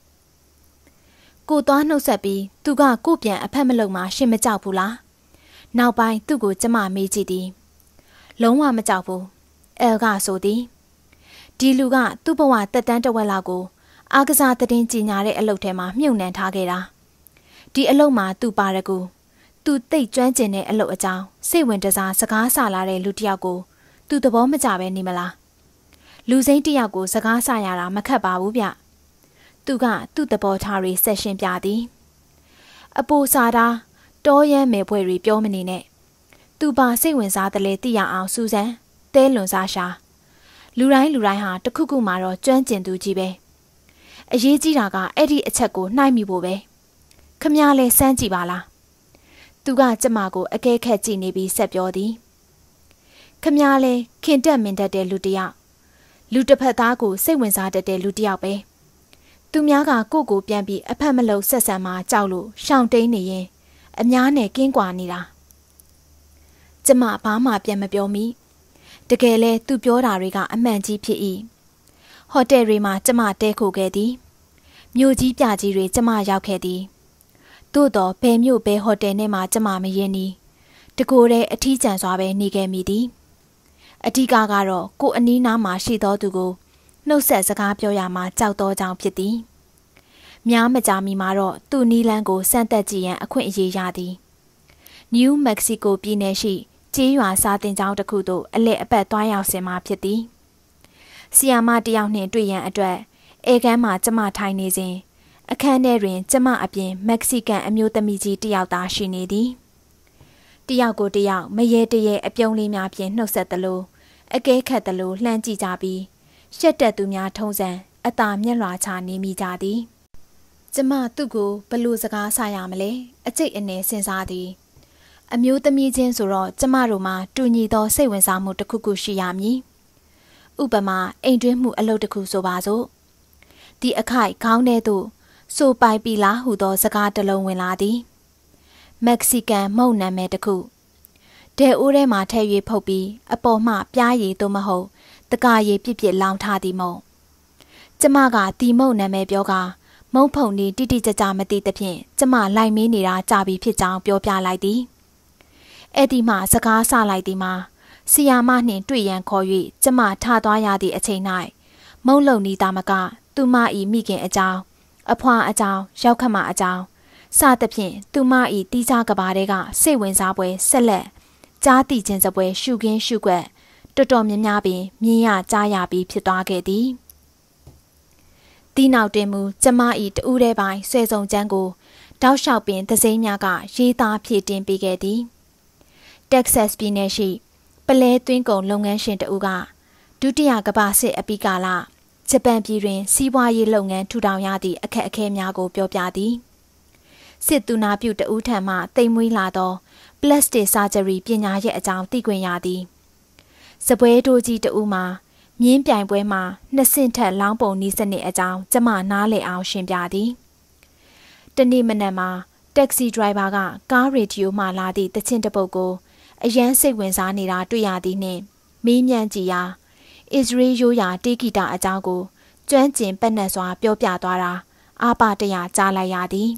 ကိုသွားနှုတ်ဆက်ပြီးသူကကိုပြန်အဖက်မလုံမှရှင်းမကြောက်ဘူးလားနောက်ပိုင်းသူ့ကိုကျမမေးကြည့်သည်လုံးဝမကြောက်ဘူးအဲကဆိုသည်ဒီလူကသူ့ဘဝတက်တန်းတစ်ဝက်လောက်ကိုအားကစားသတင်းကြီးညာတဲ့အလုပ်ထဲမှာမြုပ်နှံထားခဲ့တာဒီအလုပ်မှာသူပါရကူသူသိတ်ကျွမ်းကျင်တဲ့အလုပ်အကြောင်းစိတ်ဝင်တစားစကားဆလာတဲ့လူတစ်ယောက်ကိုသူသဘောမကျပဲနေမလားလူစိမ်းတစ်ယောက်ကိုစကားဆရတာမခက်ပါဘူးဗျသူကသူ့သဘောထားတွေဆက်ရှင်းပြသည်အပူစားတာတောရမ်းမယ်ဘွဲတွေပြောမနေနဲ့သူပါစိတ်ဝင်စားတယ်လေသိရအောင်စူးစမ်းတဲလွန်စားရှာလူတိုင်းလူတိုင်းဟာတခုခုမှတော့ကျွမ်းကျင်သူကြီးပဲအရေးကြီးတာကအဲ့ဒီအချက်ကိုနှိုက်မိဖို့ပဲခမည်းလဲစမ်းကြည့်ပါလားသူကကျမကိုအကဲခက်ကြည့်နေပြီးဆက်ပြောသည်ခမည်းလဲခင်တက်မင်တတ်တဲ့လူတစ်ယောက်လူတစ်ဖက်သားကိုစိတ်ဝင်စားတတ်တဲ့လူတစ်ယောက်ပဲသူများကကိုကိုပြန်ပြီးအဖက်မလုံဆက်ဆံမှကြောက်လို့ရှောင်တိန်နေရင်အများနဲ့ကင်းကွာနေတာကျမဘာမှပြန်မပြောမိတကယ်လဲသူပြောတာတွေကအမှန်ကြီးဖြစ်၏ဟိုတယ်တွေမှာကျမတဲခိုခဲ့သည်မြို့ကြီးပြကြီးတွေကျမရောက်ခဲ့သည်သို့တော့ဘယ်မြို့ဘယ်ဟိုတယ်နဲ့မှကျမမရင်းနီးတကိုယ်တည်းအထီးကျန်စွာပဲနေခဲ့မိသည်အဓိကကတော့ကိုအနီးနားမှာရှိသောသူကိုနှုတ်ဆက်စကားပြောရမှာကြောက်သောကြောင့်ဖြစ်သည်များမကြာမီမှာတော့သူ့နီးလန်းကိုစမ်းသက်ကြည့်ရန်အခွင့်အရေးရသည်နယူးမက္ကဆီကိုပြည်နယ်ရှိကျေးရွာစာတင်ကျောင်းတစ်ခုသို့အလက်အပတ်သွားရောက်စင်မှာဖြစ်သည်ဆီယာမတယောက်နှင့်တွေ့ရန်အတွက်ဧကန်းမှာကျမထိုင်နေစဉ်အခန်းထဲတွင်ကျမအပြင်မက္ကဆီကန်အမျိုးသမီးကြီးတယောက်သာရှိနေသည်တယောက်ကိုတယောက်မရေတရေအပြုံးလေးများဖြင့်နှုတ်ဆက်သလိုအကဲခတ်သလိုလှမ်းကြည့်ကြပြီးရှက်တက်သူများထုံးစံအသာမျက်လွှာချနေမိကြသည်ကျမသူ့ကိုဘလို့စကားဆရမလဲအကျိတ်အနေစဉ်းစားသည်အမျိုးသမီးချင်းဆိုတော့ကျမတို့မှာတူညီသောစိတ်ဝင်စားမှုတစ်ခုခုရှိရမည်ဥပမာအိမ်တွင်းမှုအလုပ်တစ်ခုဆိုပါစို့ဒီအခိုက်ခေါင်းထဲသို့ဆိုပိုင်ပီလာဟူသောစကားတစ်လုံးဝင်လာသည်မက္ကဆီကန်မုန့်နာမည်တစ်ခုဒဲအိုးထဲမှာထည့်၍ဖုတ်ပြီးအပေါ်မှပြားရည်သို့မဟုတ်တကားရည်ပြစ်ပြစ်လောင်ထားသည်မဟုတ်ကျမကဒီမုန့်နာမည်ပြောကမုန့်ဖုန်နေတိတိကျကျမသိသဖြင့်ကျမလိုက်မင်းနေတာကြာပြီဖြစ်ကြောင်းပြောပြလိုက်သည်အဲ့ဒီမှစကားဆလိုက်သည်မှာဆီယာမနှင့်တွေ့ရန်ခေါ်၍ကျမထားသွားရသည့်အချိန်၌မုန့်လုံနီးသားမကသူမ၏မိခင်အကြောင်းအဖွာအကြောင်းရောက်ခမအကြောင်းစသဖြင့်သူမ၏တီးခြားကဘာတွေကစိတ်ဝင်စားပွဲဆက်လက်ကြားသိခြင်းစပွဲရှုခင်းရှုွက်တော်တော်များများပင်မြင်ရကြားရပြီးဖြစ်သွားခဲ့သည်ဒီနောက်တွင်မူကျမ၏တူးတဲ့ပိုင်းဆွဲစုံချမ်းကိုတောက်လျှောက်ပင်သစိမ်းများကရေးသားဖြည့်တင်ပေးခဲ့သည်တက်ဆက်ပြည်နယ်ရှိပလဲသွင်းကုန်လုပ်ငန်းရှင်တဦးကဒုတိယကမ္ဘာစစ်အပြီးကာလဂျပန်ပြည်တွင်စီးပွားရေးလုပ်ငန်းထူထောင်ရသည့်အခက်အခဲများကိုပြောပြသည်စစ်သူနာပြုတဦးထံမှတိမ်မွေးလာသောပလတ်စတစ်ဆာဂျရီပညာရဲ့အကြောင်းသိခွင့်ရသည်စပွဲတိုးကြီးတဦးမှာမြင်းပြိုင်ပွဲမှာနှစ်ဆင့်ထက်လောင်းပုံနီးစနစ်အကြောင်းကျမနားလည်အောင်ရှင်းပြသည်တနေ့မနက်မှာတက္ကစီဒရိုင်ဘာကကားရေဒီယိုမှလာသည့်တချင်းတစ်ပုဒ်ကိုအရန်စိတ်ဝင်စားနေတာတွေ့ရသည်နှင့်မေးမြန်းကြည့်ရာအစ္စရေးရိုးရာတေးဂီတအကြောင်းကိုကျွမ်းကျင်ပတ်နက်စွာပြောပြသွားတာအာပါတရကြားလိုက်ရသည်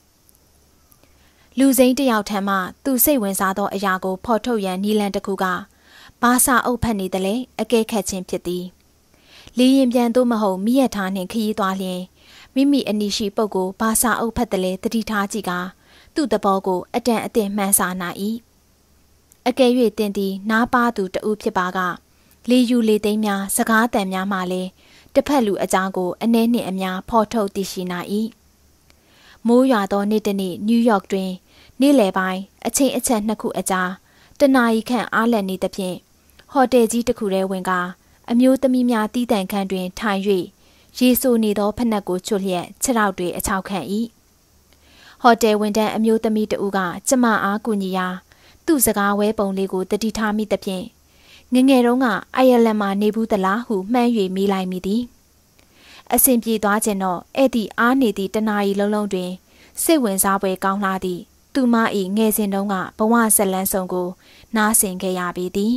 လူစိမ်းတယောက်ထံမှသူစိတ်ဝင်စားသောအရာကိုဖော်ထုတ်ရန်နီလန်တစ်ခုကဘာစာအုပ်ဖတ်နေတယ်လေအကဲခတ်ခြင်းဖြစ်သည်လေရင်ပြန်သို့မဟုတ်မိရထားနှင့်ခရီးသွားလျင်မိမိအနီးရှိပုဂ္ဂိုလ်ဘာစာအုပ်ဖတ်တယ်လေတတိထားကြည့်ကသူ့သဘောကိုအတန်အသင့်မှန်းဆနိုင်၏အကယ်၍တင်သည်နားပါသူတဦးဖြစ်ပါကလေယူလေသိမ်းများစကားတန်များမှလည်းတစ်ဖက်လူအကြောင်းကိုအနည်းနှင့်အများဖော်ထုတ်သိရှိနိုင်၏မိုးရွာသောနေ့တစ်နေ့နယူးယောက်တွင်နေ့လယ်ပိုင်းအချိန်အချက်နှစ်ခုအကြာတနာရီခန့်အားလည်နေသဖြင့်ဟိုတယ်ကြီးတစ်ခုထဲဝင်ကအမျိုးသမီးများတီးတန့်ခန်းတွင်ထိုင်၍ရေဆိုနေသောဖက်နှက်ကိုချွတ်လျက်ခြေထောက်တွေအချောက်ခံ၏ဟိုတယ်ဝန်ထမ်းအမျိုးသမီးတဦးကကျမအားကူညီရာသူ့စကားဝဲပုံလေးကိုတတိထားမိသဖြင့်ငငယ်တုန်းကအိုင်ယာလန်မှာနေဘူးသလားဟုမှန်း၍မေးလိုက်မိသည်အဆင်ပြေသွားခြင်းတော့အဲ့ဒီအားနေသည့်တနာရီလုံးလုံးတွင်စိတ်ဝင်စားပွဲကောင်းလာသည့်သူမ၏ငယ်စဉ်တုန်းကဘဝဇလန်းဆောင်ကိုနားဆင်ခဲ့ရပေသည်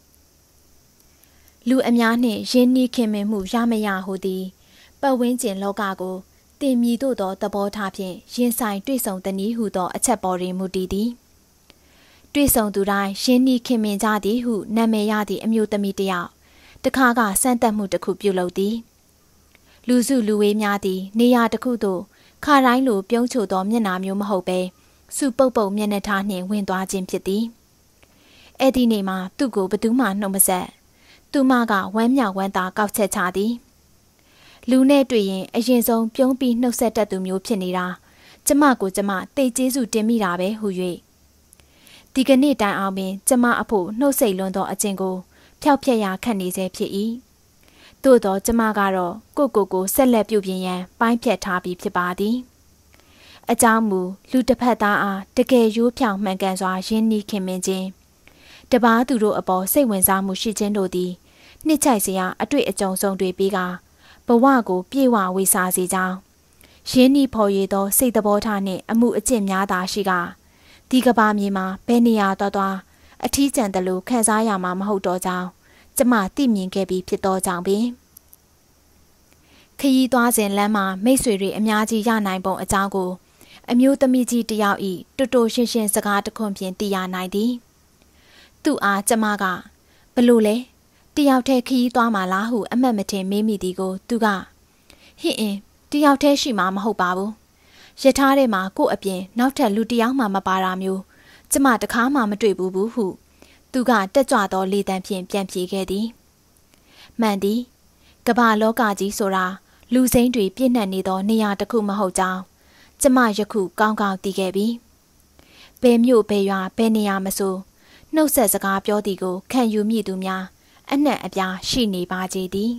လူအများနှင့်ရင်းနှီးခင်မင်မှုရမရဟုသည်ပတ်ဝန်းကျင်လောကကိုတင်မြည်သို့သောသဘောထားဖြင့်ရင်ဆိုင်တွေ့ဆုံသည်နည်းဟုသောအချက်ပေါ်တွင်မူတည်သည်တွေ့ဆုံသူတိုင်းရင်းနှီးခင်မင်ကြသည်ဟုနာမည်ရသည့်အမျိုးသမီးတစ်ယောက်တခါကစမ်းသပ်မှုတစ်ခုပြုလုပ်သည်လူစုလူဝေးများသည်နေရာတစ်ခုသို့ခါတိုင်းလိုပြုံးချိုသောမျက်နှာမျိုးမဟုတ်ဘဲစုပုတ်ပုတ်မျက်နှာထားနှင့်ဝင်သွားခြင်းဖြစ်သည်အဲ့ဒီနေ့မှာသူ့ကိုဘယ်သူမှနှုတ်မဆက်သူမကဝမ်းမြောက်ဝမ်းသာကောက်ချက်ချသည်လူနဲ့တွေ့ရင်အရင်ဆုံးပြုံးပြီးနှုတ်ဆက်တတ်သူမျိုးဖြစ်နေတာကျမကိုကျမတိတ်ကျေးဇူးတင်မိတာပဲဟု၍ဒီကနေ့တိုင်အောင်ပင်ကျမအဖို့နှုတ်ဆက်လွန်းသောအကျင့်ကိုဖျောက်ဖျက်ရာခတ်နေစေဖြစ်၏သို့သောကျမကတော့ကိုကိုကိုဆက်လက်ပြုပြင်ရန်ပိုင်းဖြတ်ထားပြီးဖြစ်ပါသည်အကြောင်းမူလူတစ်ဖက်သားအားတကယ်ရိုးဖြောင်မှန်ကန်စွာရင်းနှီးခင်မင်ခြင်းတပားသူတို့အပေါ်စိတ်ဝင်စားမှုရှိခြင်းတို့သည်နှစ်ချိုက်စရာအတွေ့အကြုံဆုံးတွေပြီးကဘဝကိုပြေဝဝေစားစေကြောင်းရင်းနှီးဖော်ရည်သောစိတ်သဘောထားနှင့်အမှုအကျင့်များသာရှိကဒီကဘာမြေမှာဘယ်နေရာသွားသွားအထီးကျန်တယ်လို့ခံစားရမှာမဟုတ်တော့ကြောင်းကျမသိမြင်ခဲ့ပြီးဖြစ်သောကြောင့်ပင်ခရီးသွားစဉ်လမ်းမှာမိတ်ဆွေတွေအများကြီးရနိုင်ပုံအကြောင်းကိုအမျိုးသမီးကြီးတယောက်ဤတူတူရှင်းရှင်းစကားတခွန်းဖြင့်သိရနိုင်သည်သူ့အားကျမကဘလို့လဲတယောက်တည်းခရီးသွားမှာလားဟုအမှတ်မထင်မေးမိသည်ကိုသူကဟင့်အင်းတယောက်တည်းရှိမှာမဟုတ်ပါဘူးရထားထဲမှာကို့အပြင်နောက်ထပ်လူတယောက်မှမပါတာမျိုးကျမတခါမှမတွေ့ဘူးဘူးဟုသူကတက်ကြွသောလေတံဖြင့်ပြန်ပြေခဲ့သည်မှန်သည်ကမ္ဘာလောကကြီးဆိုတာလူစိမ်းတွေပြည့်နှက်နေသောနေရာတစ်ခုမဟုတ်ကြောင်းကျမယခုကောင်းကောင်းသိခဲ့ပြီဘယ်မြို့ဘယ်ရွာဘယ်နေရာမဆိုနှုတ်ဆက်စကားပြောသည်ကိုခံယူမိသူများအနှံ့အပြားရှိနေပါကြသည်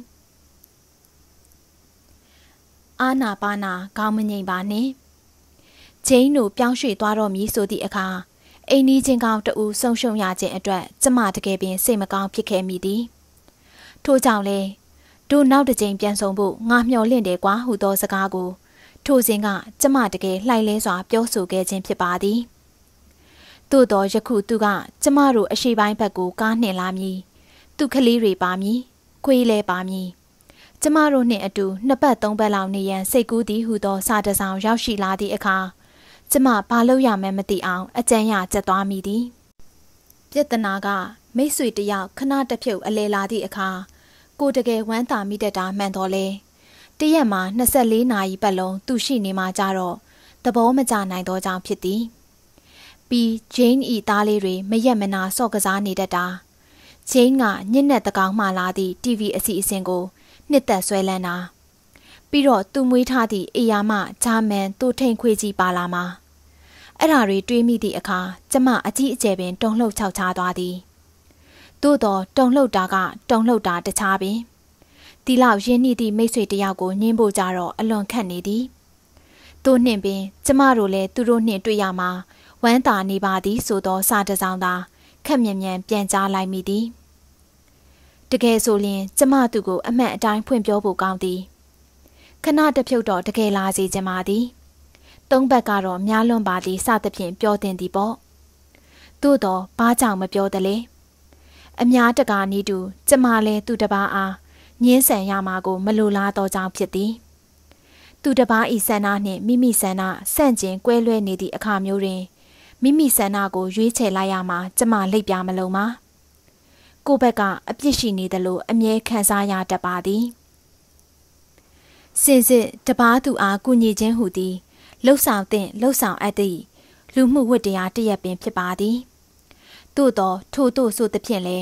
အာနာပါနာကောင်းမငိမ့်ပါနှင့်ဂျိန်းတို့ပြောင်းရွှေ့သွားတော့မည်ဆိုသည့်အခါအိမ်နီးချင်းကောင်းတူဆုံရှုံရခြင်းအတွက်ကျမတကယ်ပင်စိတ်မကောင်းဖြစ်ခဲ့မိသည်ထို့ကြောင့်လေတို့နောက်တစ်ကြိမ်ပြန်ဆောင်ဖို့ငါမျှော်လင့်တယ်ကွာဟုသောစကားကိုထိုစဉ်ကကျမတကယ်လှိုက်လဲစွာပြောဆိုခဲ့ခြင်းဖြစ်ပါသည်သို့တော်ယခုသူကကျမတို့အရှိပိုင်းဘက်ကိုကားနှင်လာမည်သူကလေးတွေပါမည်ခွေးလဲပါမည်ကျမတို့နှင့်အတူနှစ်ပတ်သုံးပတ်လောက်နေရန်စိတ်ကူးသည်ဟုသောစာတစောင်ရောက်ရှိလာသည့်အခါကျမဘာလို့ရမှန်းမသိအောင်အကြံရကျက်သွားမိသည်ပြဿနာကမိတ်ဆွေတယောက်ခဏတစ်ဖြုတ်အလဲလာသည့်အခါကိုတကယ်ဝမ်းသာမိတတ်တာမှန်တော်လဲတရက်မှာနှစ်ဆယ့်လေးနာရီပတ်လုံးသူရှိနေမှကြတော့သဘောမကျနိုင်သောကြောင့်ဖြစ်သည်ပြီးဂျိန်းဤသားလေးတွေမရက်မနာဆော့ကစားနေတတ်တာဂျိန်းကညစ်နဲ့တကောင်မှလာသည့် တီဗီ အစီအစဉ်ကိုနှစ်သက်ဆွဲလန်းတာပြီးတော့သူမွေးထားသည့်အေယာမဂျာမန်သူထိန်ခွေကြီးပါလာမှာအဲ့ဓာတွေတွေးမိသည့်အခါကျမအကြီးအကျယ်ပင်တုန်လှုပ်ခြောက်ခြားသွားသည်သို့တော့တုန်လှုပ်တာကတုန်လှုပ်တာတခြားပင်ဒီလောက်ရင်းနှီးသည့်မိတ်ဆွေတယောက်ကိုညှင်းဖို့ကြတော့အလွန်ခက်နေသည်သူနှင့်ပင်ကျမတို့လည်းသူတို့နှင့်တွေ့ရမှာဝမ်းသာနေပါသည်ဆိုသောစာတစ်စောင်သာခက်မြန်မြန်ပြန်ကြားလိုက်မိသည်တကယ်ဆိုရင်ကျမသူကိုအမှန်အတိုင်းဖွင့်ပြောဖို့ကောင်းသည်ခဏတစ်ဖြုတ်တော့တကယ်လာစေချင်ပါသည်သုံးဘက်ကတော့များလွန်ပါသည်စသဖြင့်ပြောတင်သည်ပေါ့သို့တော့ဘာကြောင့်မပြောသလဲအများတကာနီးတူကျမလည်းသူတစ်ပါးအားညင်းဆန်ရမှာကိုမလိုလားသောကြောင့်ဖြစ်သည်သူတစ်ပါးဤဆန္ဒနှင့်မိမိဆန္ဒဆန့်ကျင်ကွဲလွဲနေသည့်အခါမျိုးတွင်မိမိဆန္ဒကိုရွေးချယ်လိုက်ရမှာကျမလိပ်ပြမလုံးပါကိုယ့်ဘက်ကအပြစ်ရှိနေသလိုအမြဲခံစားရတတ်ပါသည်စင်စစ်တပားသူအားကူညီခြင်းဟူသည်လှုပ်ဆောင်သင့်လှုပ်ဆောင်အပ်သည့်လူမှုဝတ္တရားတစ်ရပ်ပင်ဖြစ်ပါသည်သို့သောထို့သို့ဆိုသဖြင့်လဲ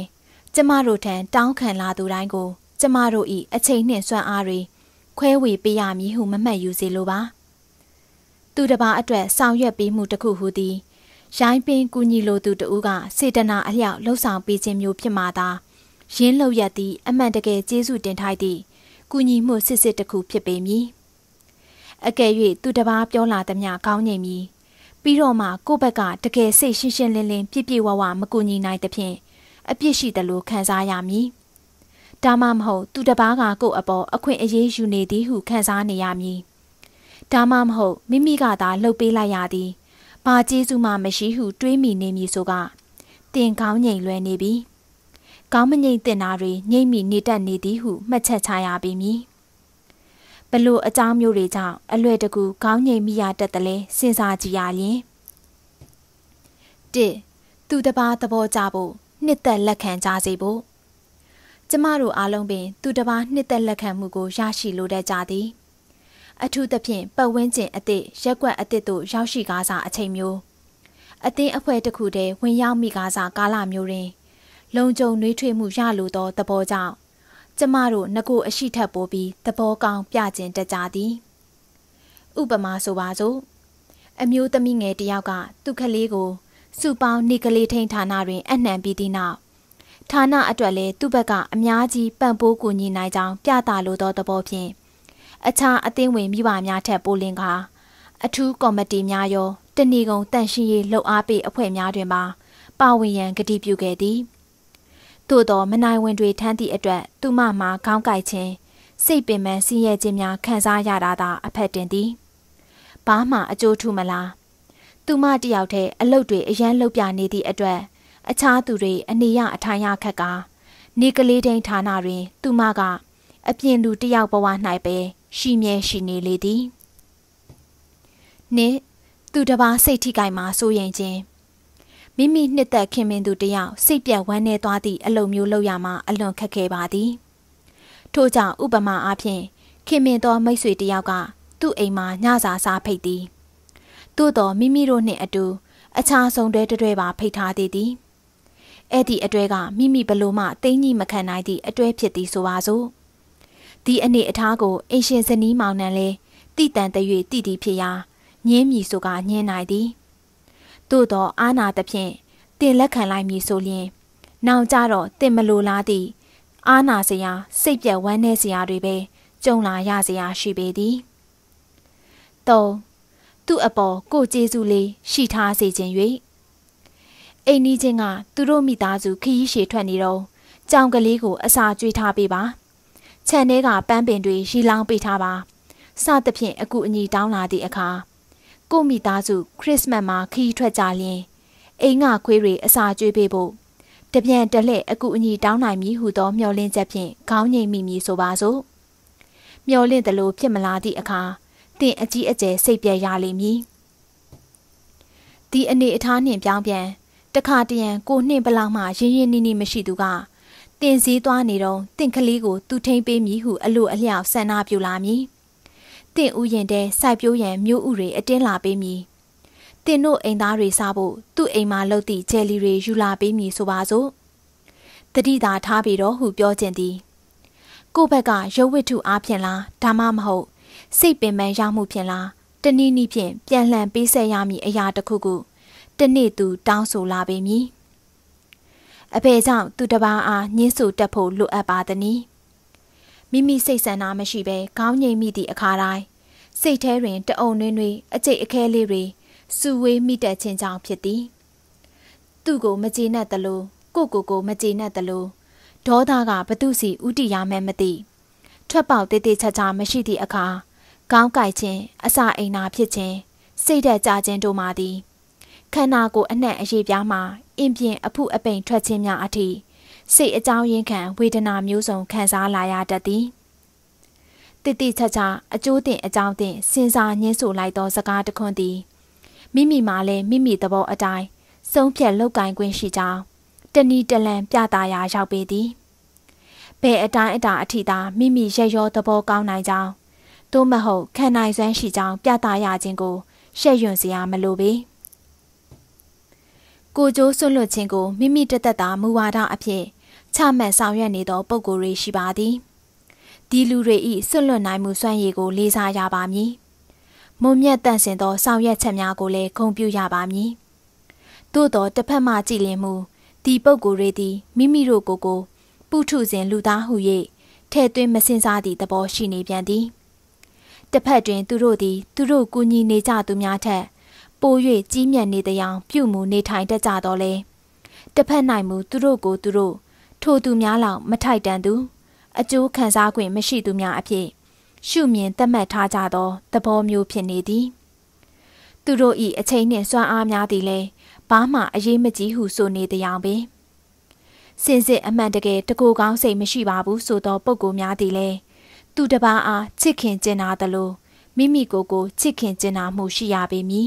ကျမတို့ထံတောင်းခံလာသူတိုင်းကိုကျမတို့၏အချိန်နှင့်စွမ်းအားတွေခွဲဝေပေးရမည်ဟုမမှတ်ယူစေလိုပါသူတစ်ပါးအတွက်ဆောင်ရွက်ပေးမှုတစ်ခုဟူသည်ရိုင်းပင်ကူညီလိုသူတဦးကစေတနာအလျောက်လှုပ်ဆောင်ပေးခြင်းမျိုးဖြစ်မှသာရင်းလှုပ်ရက်သည့်အမှန်တကယ်ကျေးဇူးတင်ထိုက်သည့်ကူညီမှုစစ်စစ်တစ်ခုဖြစ်ပေမည်အကယ်၍သူတစ်ပါးပြောလာသမျှကောင်းငြိမ်မည်ပြီးတော့မှကိုယ့်ဘက်ကတကယ်စိတ်ရှင်းရှင်းလင်းလင်းပြည့်ပြည့်ဝဝမကူညီနိုင်သဖြင့်အပြစ်ရှိသလိုခံစားရမည်ဒါမှမဟုတ်သူတစ်ပါးကကိုယ့်အပေါ်အခွင့်အရေးယူနေသည်ဟုခံစားနေရမည်ဒါမှမဟုတ်မိမိကသာလှုပ်ပေးလိုက်ရသည်ဘာကျေးဇူးမှမရှိဟုတွေးမိနေမည်ဆိုကတင်ကောင်းငြိမ်လွယ်နေပြီကောင်းမငြိမ်တင်တာတွေငြိမ့်မိနေတတ်နေသည်ဟုမှတ်ချက်ချရပေမည်ဘလို့အကြောင်းမျိုးတွေကြောင့်အလွယ်တကူကောင်းငြိမ်မိရတတ်တယ်လဲစဉ်းစားကြည့်ရရင်တစ်သူတစ်ပါးသဘောကျဖို့နှစ်သက်လက်ခံကြစေဖို့ကျမတို့အားလုံးပင်သူတစ်ပါးနှစ်သက်လက်ခံမှုကိုရရှိလိုတတ်ကြသည်အထူးသဖြင့်ပတ်ဝန်းကျင်အသည့်ရက်ကွက်အသည့်တို့ရောက်ရှိကားစားအချိန်မျိုးအသင်းအဖွဲ့တစ်ခုတည်းဝင်ရောက်မိကားစားကာလမျိုးတွင်လုံခြုံနှွေးထွေးမှုရလိုသောသဘောကြောင့်ကျမတို့ငကိုအရှိထပ်ပိုးပြီးသဘောကောင်းပြကျင်တတ်ကြသည်ဥပမာဆိုပါစို့အမျိုးသမီးငယ်တစ်ယောက်ကသူ့ကလေးကိုစုပေါင်းနေကလေးထိန်ဌာနတွင်အနှံပြီးသည့်နောက်ဌာနအတွက်လည်းသူ့ဘက်ကအများကြီးပံ့ပိုးကူညီနိုင်ကြောင်းပြသလိုသောသဘောဖြင့်အခြားအသင်းဝင်မိဘများထက်ပိုလင်ကာအထူးကော်မတီများရောတဏီကုံတန့်ရှင်းရေးလှုပ်အားပေးအဖွဲ့များတွင်ပါပါဝင်ရန်ကတိပြုခဲ့သည်သို့သောမနိုင်ဝင်တွေထမ်းသည့်အတွက်သူမမှာခေါင်းကိုက်ခြင်းစိတ်ပင်ပန်းဆင်းရဲခြင်းများခံစားရတာသာအဖက်တင်သည်ဘာမှအကျိုးထူးမလားသူမတယောက်တည်းအလုပ်တွေအရန်လုပ်ပြနေသည့်အတွက်အခြားသူတွေအနေရအထိုင်ရခက်ကာနေကလေးတိုင်းဌာနတွင်သူမကအပြင်လူတယောက်ဘဝ၌ပဲရှိမြဲရှိနေလေသည်နှင့်သူတစ်ပါးစိတ်ထိကြိုက်မှစိုးရိမ်ခြင်းမိမိနှစ်သက်ခင်မင်သူတယောက်စိတ်ပြတ်ဝမ်းနည်းသွားသည့်အလုပ်မျိုးလုပ်ရမှအလွန်ခက်ခဲပါသည်ထို့ကြောင့်ဥပမာအားဖြင့်ခင်မင်သောမိတ်ဆွေတယောက်ကသူ့အိမ်မှာညစာစားဖိတ်သည်သို့တော်မိမိတို့နှင့်အတူအခြားဆုံးတွဲတွဲပါဖိတ်ထားသေးသည်အဲ့ဒီအတွဲကမိမိဘလို့မှတိမ့်ကြီးမခံနိုင်သည့်အတွဲဖြစ်သည်ဆိုပါစို့ဒီအနေအထားကိုအင်ရှင်ဇနီးမောင်နှံလဲတိတန်တ၍တိတိဖြစ်ရာညင်းမည်ဆိုကညင်းနိုင်သည်သို့သောအာနာသဖြင့်တင်လက်ခံလိုက်မည်ဆိုလျင်နောင်ကြတော့တင်မလိုလားသည့်အာနာစရာစိတ်ပြတ်ဝမ်းနည်းစရာတွေပဲကြုံလာရစရာရှိပေသည်သုံးသူ့အပေါ်ကိုကျေးဇူးလေးရှိထားစေခြင်း၍အိမ်နီးချင်းကသူတို့မိသားစုခရီးရှည်ထွက်နေတော့ကြောင်ကလေးကိုအစာကျွေးထားပေးပါခြံထဲကပန်းပင်တွေရီလောင်းပေးထားပါစသဖြင့်အကူအညီတောင်းလာသည့်အခါကိုမိသားစုခရစ်စမတ်မှာခရီးထွက်ကြလျင်အိမ်ငါခွေးတွေအစာကျွေးပေးဖို့တပြန်တလှည့်အကူအညီတောင်းနိုင်မည်ဟုသောမျှော်လင့်ချက်ဖြင့်ခေါင်းငိမ့်မိမည်ဆိုပါစို့မျှော်လင့်သလိုဖြစ်မလာသည့်အခါတင်အကြီးအကျယ်စိတ်ပြည့်ရလိမ့်မည်ဒီအနေအထားနှင့်ပြောင်းပြန်တခါတရံကိုနှင့်ဘလောက်မှရင်းရင်းနှီးနှီးမရှိသူကတင်စည်းသွားနေတော့တင့်ကလေးကိုသူထိန်ပေးမည်ဟုအလိုအလျောက်ဆန္ဒပြုလာမည်တင့်ဥယျင်တဲ့စိုက်ပျိုးရန်မျိုးဥတွေအတင်းလာပေးမည်တင်တို့အိမ်သားတွေစားဖို့သူ့အိမ်မှာလှုပ်သည့်ဂျယ်လီတွေယူလာပေးမည်ဆိုပါစို့တတိသာထားပြီးတော့ဟုပြောခြင်းသည်ကိုယ့်ဘက်ကရုပ်ဝတ္ထုအားဖြင့်လားဒါမှမဟုတ်စိတ်ပင်ပန်းရမှုဖြင့်လားတနည်းနည်းဖြင့်ပြန်လှန်ပေးဆက်ရမည်အရာတစ်ခုခုတနေ့သူတောင်းဆိုလာပေမည်အဖေကြောင့်သူတစ်ပါးအားညှင်းဆိုတတ်ဖို့လိုအပ်ပါသနည်းမိမိစိတ်ဆန္ဒမရှိဘဲခေါင်းငိမ့်မိသည့်အခါတိုင်းစိတ်ထဲတွင်တအုံနှွေးနှွေးအကျိတ်အခဲလေးတွေစူဝေးမိတက်ခြင်းကြောင့်ဖြစ်သည်သူ့ကိုမကျေနပ်သလိုကိုကိုကိုမကျေနပ်သလိုဒေါသကဘသူစီဥတီရမှန်းမသိထွက်ပေါက်တေးသေးချာချာမရှိသည့်အခါခေါင်းကိုက်ခြင်းအစာအိမ်နာဖြစ်ခြင်းစိတ်ဓာတ်ကြခြင်းတို့မှသည်ခန္ဓာကိုယ်အနှံ့အရေးပြားမှာအင်ပြင်အဖုအပိန်ထွက်ခြင်းများအထိစိတ်အကြောင်းရင်းခံဝေဒနာမျိုးစုံခံစားလာရတတ်သည်တိတိကျကျအကျိုးတင်အကြောင်းတင်စဉ်းစားညှင်းဆိုလိုက်သောစကားတစ်ခွန်းသည်မိမိမှလည်းမိမိသဘောအတိုင်းဆုံးဖြတ်လောက်ကင်ခွင့်ရှိကြောင်းတဏီတလန်ပြတာရာရောက်ပေသည်ဘယ်အတိုင်းအတာအထိသာမိမိရရောသဘောကောင်းနိုင်ကြောင်းသို့မဟုတ်ခံနိုင်စွမ်းရှိကြောင်းပြတာရခြင်းကိုရှက်ရွံ့စရာမလိုပေကိုကျိုးဆွလွတ်ခြင်းကိုမိမိတသက်တာမူဝါဒအဖြစ်ချမှတ်ဆောင်ရွက်နေသောပုဂ္ဂိုလ်တွေရှိပါသည်ဒီလူတွေ၏ဆွလွတ်နိုင်မှုစွမ်းရည်ကိုလေးစားရပါမည်မုံမြတ်တန့်စင်သောဆောင်ရွက်ချက်များကိုလည်းဂုဏ်ပြုရပါမည်သို့သောတစ်ဖက်မှကြည်လင်မှုဒီပုဂ္ဂိုလ်တွေသည်မိမိတို့ကိုယ်ကိုပုထုဇဉ်လူသားဟု၍ထဲ့သွင်းမစင်စားသည့်သဘောရှိနေပြန်သည်တစ်ဖက်တွင်သူတို့သည်သူတို့ကူညီနေကြသူများထက်ပို၍ကြီးမြတ်နေသည်အောင်ပြုမှုနေထိုင်တတ်ကြတော့လေတစ်ဖက်၌မူသူတို့ကိုသူတို့ထိုသူများလောက်မထိုက်တန်သူအကျိုးခံစား권မရှိသူများအဖြစ်ရှုမြင်သတ်မှတ်ထားကြသောသဘောမျိုးဖြစ်နေသည်သူတို့၏အချိန်နှင့်စွမ်းအားများသည်လည်းဘာမှအရေးမကြီးဟုဆိုနေသည်အောင်ပင်စင်စစ်အမှန်တကယ်တကူကောင်းစိတ်မရှိပါဘူးဆိုသောပုဂ္ဂိုလ်များသည်လည်းသူတစ်ပါးအားချစ်ခင်ကျင်နာသလိုမိမိကိုယ်ကိုချစ်ခင်ကျင်နာမှုရှိရပေမည်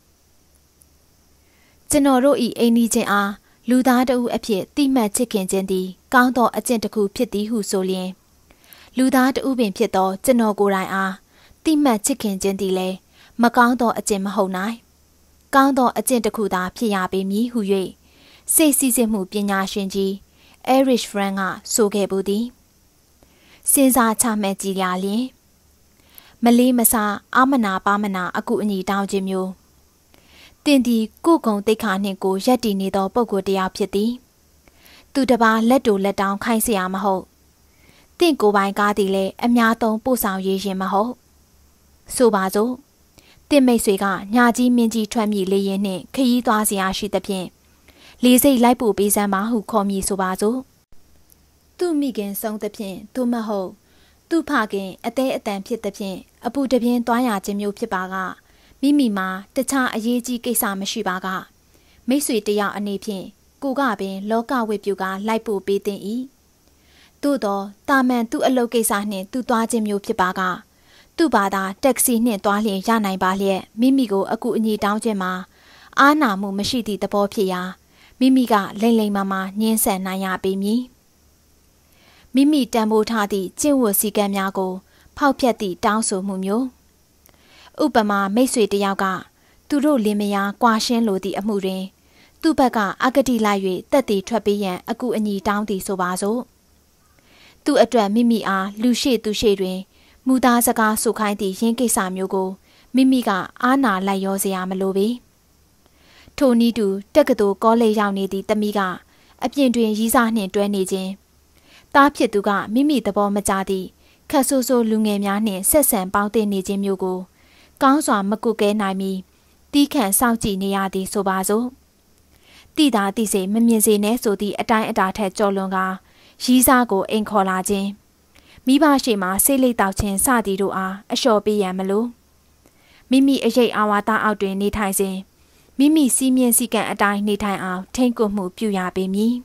ကျွန်တော်တို့၏အိမ်နီးချင်းအားလူသားတဦးအဖြစ်တိမှတ်ချစ်ခင်ခြင်းသည်ကောင်းသောအကျင့်တစ်ခုဖြစ်သည်ဟုဆိုလျင်လူသားတဦးပင်ဖြစ်သောကျွန်တော်ကိုယ်တိုင်အားတိမှတ်ချစ်ခင်ခြင်းသည်လည်းမကောင်းသောအကျင့်မဟုတ်နိုင်ကောင်းသောအကျင့်တစ်ခုသာဖြစ်ရပေမည်ဟု၍စိတ်စည်းစိမ်မှုပညာရှင်ကြီး Erich Fromm ကဆိုခဲ့ပူသည်စဉ်းစားချမှတ်ကြည့်ရလျင်မလေးမစားအာမနာပါမနာအကူအညီတောင်းခြင်းမျိုးတင်သည်ကိုယ်ကုံတိတ်ခါနှင့်ကိုရက်တည်နေသောပုဂ္ဂိုလ်တစ်ယောက်ဖြစ်သည်သူတစ်ပါးလက်တူလက်တောင်းခိုင်းเสียမဟုတ်တင့်ကိုယ်ပိုင်ကားသည်လည်းအများသုံးပို့ဆောင်ရေးရင်မဟုတ်ဆိုပါစို့တင့်မိတ်ဆွေကညာကြီးမင်းကြီးထွက်မြည်လေးရင်နှင့်ခရီးသွားเสียရှိသဖြင့်လေးစိတ်လိုက်ပို့ပေးစမ်းပါဟုခေါ်မည်ဆိုပါစို့သူ့မိခင်ဆုံးသဖြင့်သို့မဟုတ်သူ့ဖခင်အသေးအတန်ဖြစ်သဖြင့်အပူတပြင်းသွားရခြင်းမျိုးဖြစ်ပါကမိမိမှာတခြားအရေးကြီးကိစ္စမရှိပါကမိတ်ဆွေတယောက်အနေဖြင့်ကိုကပင်လောကဝိပုကလိုက်ပို့ပေးသင့်၏သို့သောတာမန်သူ့အလုပ်ကိစ္စနှင့်သူသွားခြင်းမျိုးဖြစ်ပါကသူ့ဘာသာတက္ကစီနှင့်သွားလျင်ရနိုင်ပါလျက်မိမိကိုအကူအညီတောင်းခြင်းမှာအားနာမှုမရှိသည့်သဘောဖြစ်ရာမိမိကလိမ့်လိမ့်မာမာညှင်းဆန်နိုင်ရပေမည်မိမိတန်ဖိုးထားသည့်ကျင့်ဝတ်စည်းကမ်းများကိုဖောက်ဖျက်သည့်တောင်းဆိုမှုမျိုးဥပမာမိတ်ဆွေတယောက်ကသူတို့လင်မယားကွာရှင်းလိုသည့်အမှုတွင်သူ့ဘက်ကအကတိလိုက်၍တက်တည်ထွက်ပေးရန်အကူအညီတောင်းသည်ဆိုပါစို့သူ့အတွက်မိမိအားလူရှိသူရှိတွင်မူသားစကားဆိုခိုင်းသည့်ရင်းကိစ္စမျိုးကိုမိမိကအားနာလိုက်ရောစရာမလိုပေထိုနည်းတူတက္ကသိုလ်ကောလိပ်ရောက်နေသည့်သမီးကအပြင်တွင်ရီးစားနှင့်တွဲနေခြင်းတားဖြစ်သူကမိမိသဘောမကျသည့်ခက်ဆိုးဆိုးလူငယ်များနှင့်ဆက်ဆံပေါင်းတင်နေခြင်းမျိုးကိုကောင်းစွာမကုကဲနိုင်မီတီးခန့်စောင့်ကြည့်နေရသည်ဆိုပါစို့တိတာတိစိမမြင်စေနဲ့ဆိုသည့်အတိုင်းအတာထက်ကျော်လွန်ကရီးစားကိုအိမ်ခေါ်လာခြင်းမိဘရှိမှဆေးလိပ်တောက်ခြင်းစသည်တို့အားအလျှော်ပေးရန်မလိုမိမိအရေးအာဝါဒအောက်တွင်နေထိုင်စဉ်မိမိစီးမြင်စည်းကမ်းအတိုင်းနေထိုင်အောင်ထိန်းကွပ်မှုပြုရပေမည်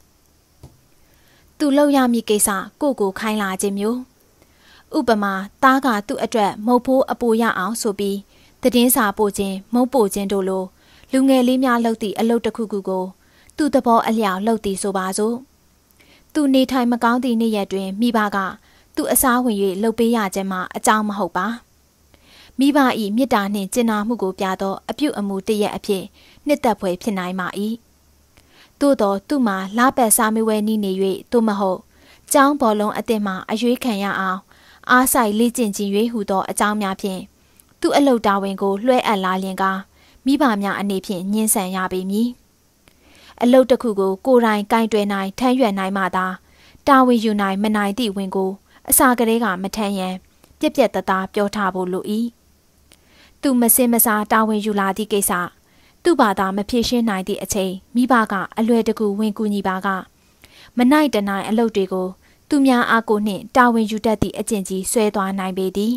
သူလောက်ရမည့်ကိစ္စကိုကိုခိုင်းလာခြင်းမျိုးဥပမာသားကသူ့အတွက်မုတ်ဖိုးအပူရအောင်ဆိုပြီးသတင်းစာပို့ခြင်းမုတ်ပို့ခြင်းတို့လိုလူငယ်လေးများလုပ်သည့်အလုပ်တစ်ခုခုကိုသူ့သဘောအလျောက်လုပ်သည်ဆိုပါစို့သူနေထိုင်မကောင်းသည့်နေ့ရက်တွင်မိဘကသူ့အစားဝင်၍လှုပ်ပေးရခြင်းမှာအကြောင်းမဟုတ်ပါမိဘ၏မေတ္တာနှင့်ကျင်နာမှုကိုပြသောအပြုအမူတရက်အဖြစ်နှစ်သက်ဖွယ်ဖြစ်နိုင်ပါ၏သို့သောသူ့မှာလာပတ်စာမေးပွဲနီးနေ၍သို့မဟုတ်ကျောင်းဘောလုံးအသင်းမှအရွေးခံရအောင်အားဆိုင်လေ့ကျင့်ခြင်း၍ဟူသောအကြောင်းများဖြင့်သူ့အလုပ်တာဝန်ကိုလွှဲအပ်လာလျင်ကမိဘများအနေဖြင့်ညှင်းဆန်ရပေမည်အလုပ်တစ်ခုကိုကိုယ်တိုင်ကင်တွယ်နိုင်ထမ်းရွက်နိုင်မှသာတာဝန်ယူနိုင်မနိုင်သည့်ဝင်ကိုအစာကလေးကမထမ်းရန်ပြက်ပြက်တသားပြောထားဖို့လို၏သူမစင်မစားတာဝန်ယူလာသည့်ကိစ္စသူ့ဘာသာမဖြေရှင်းနိုင်သည့်အချိန်မိဘကအလွယ်တကူဝင်ကူညီပါကမနိုင်တနိုင်အလုပ်တွေကိုသူများအားကိုနှင့်တာဝန်ယူတတ်သည့်အကျင့်ကြီးဆွဲသွားနိုင်ပေသည်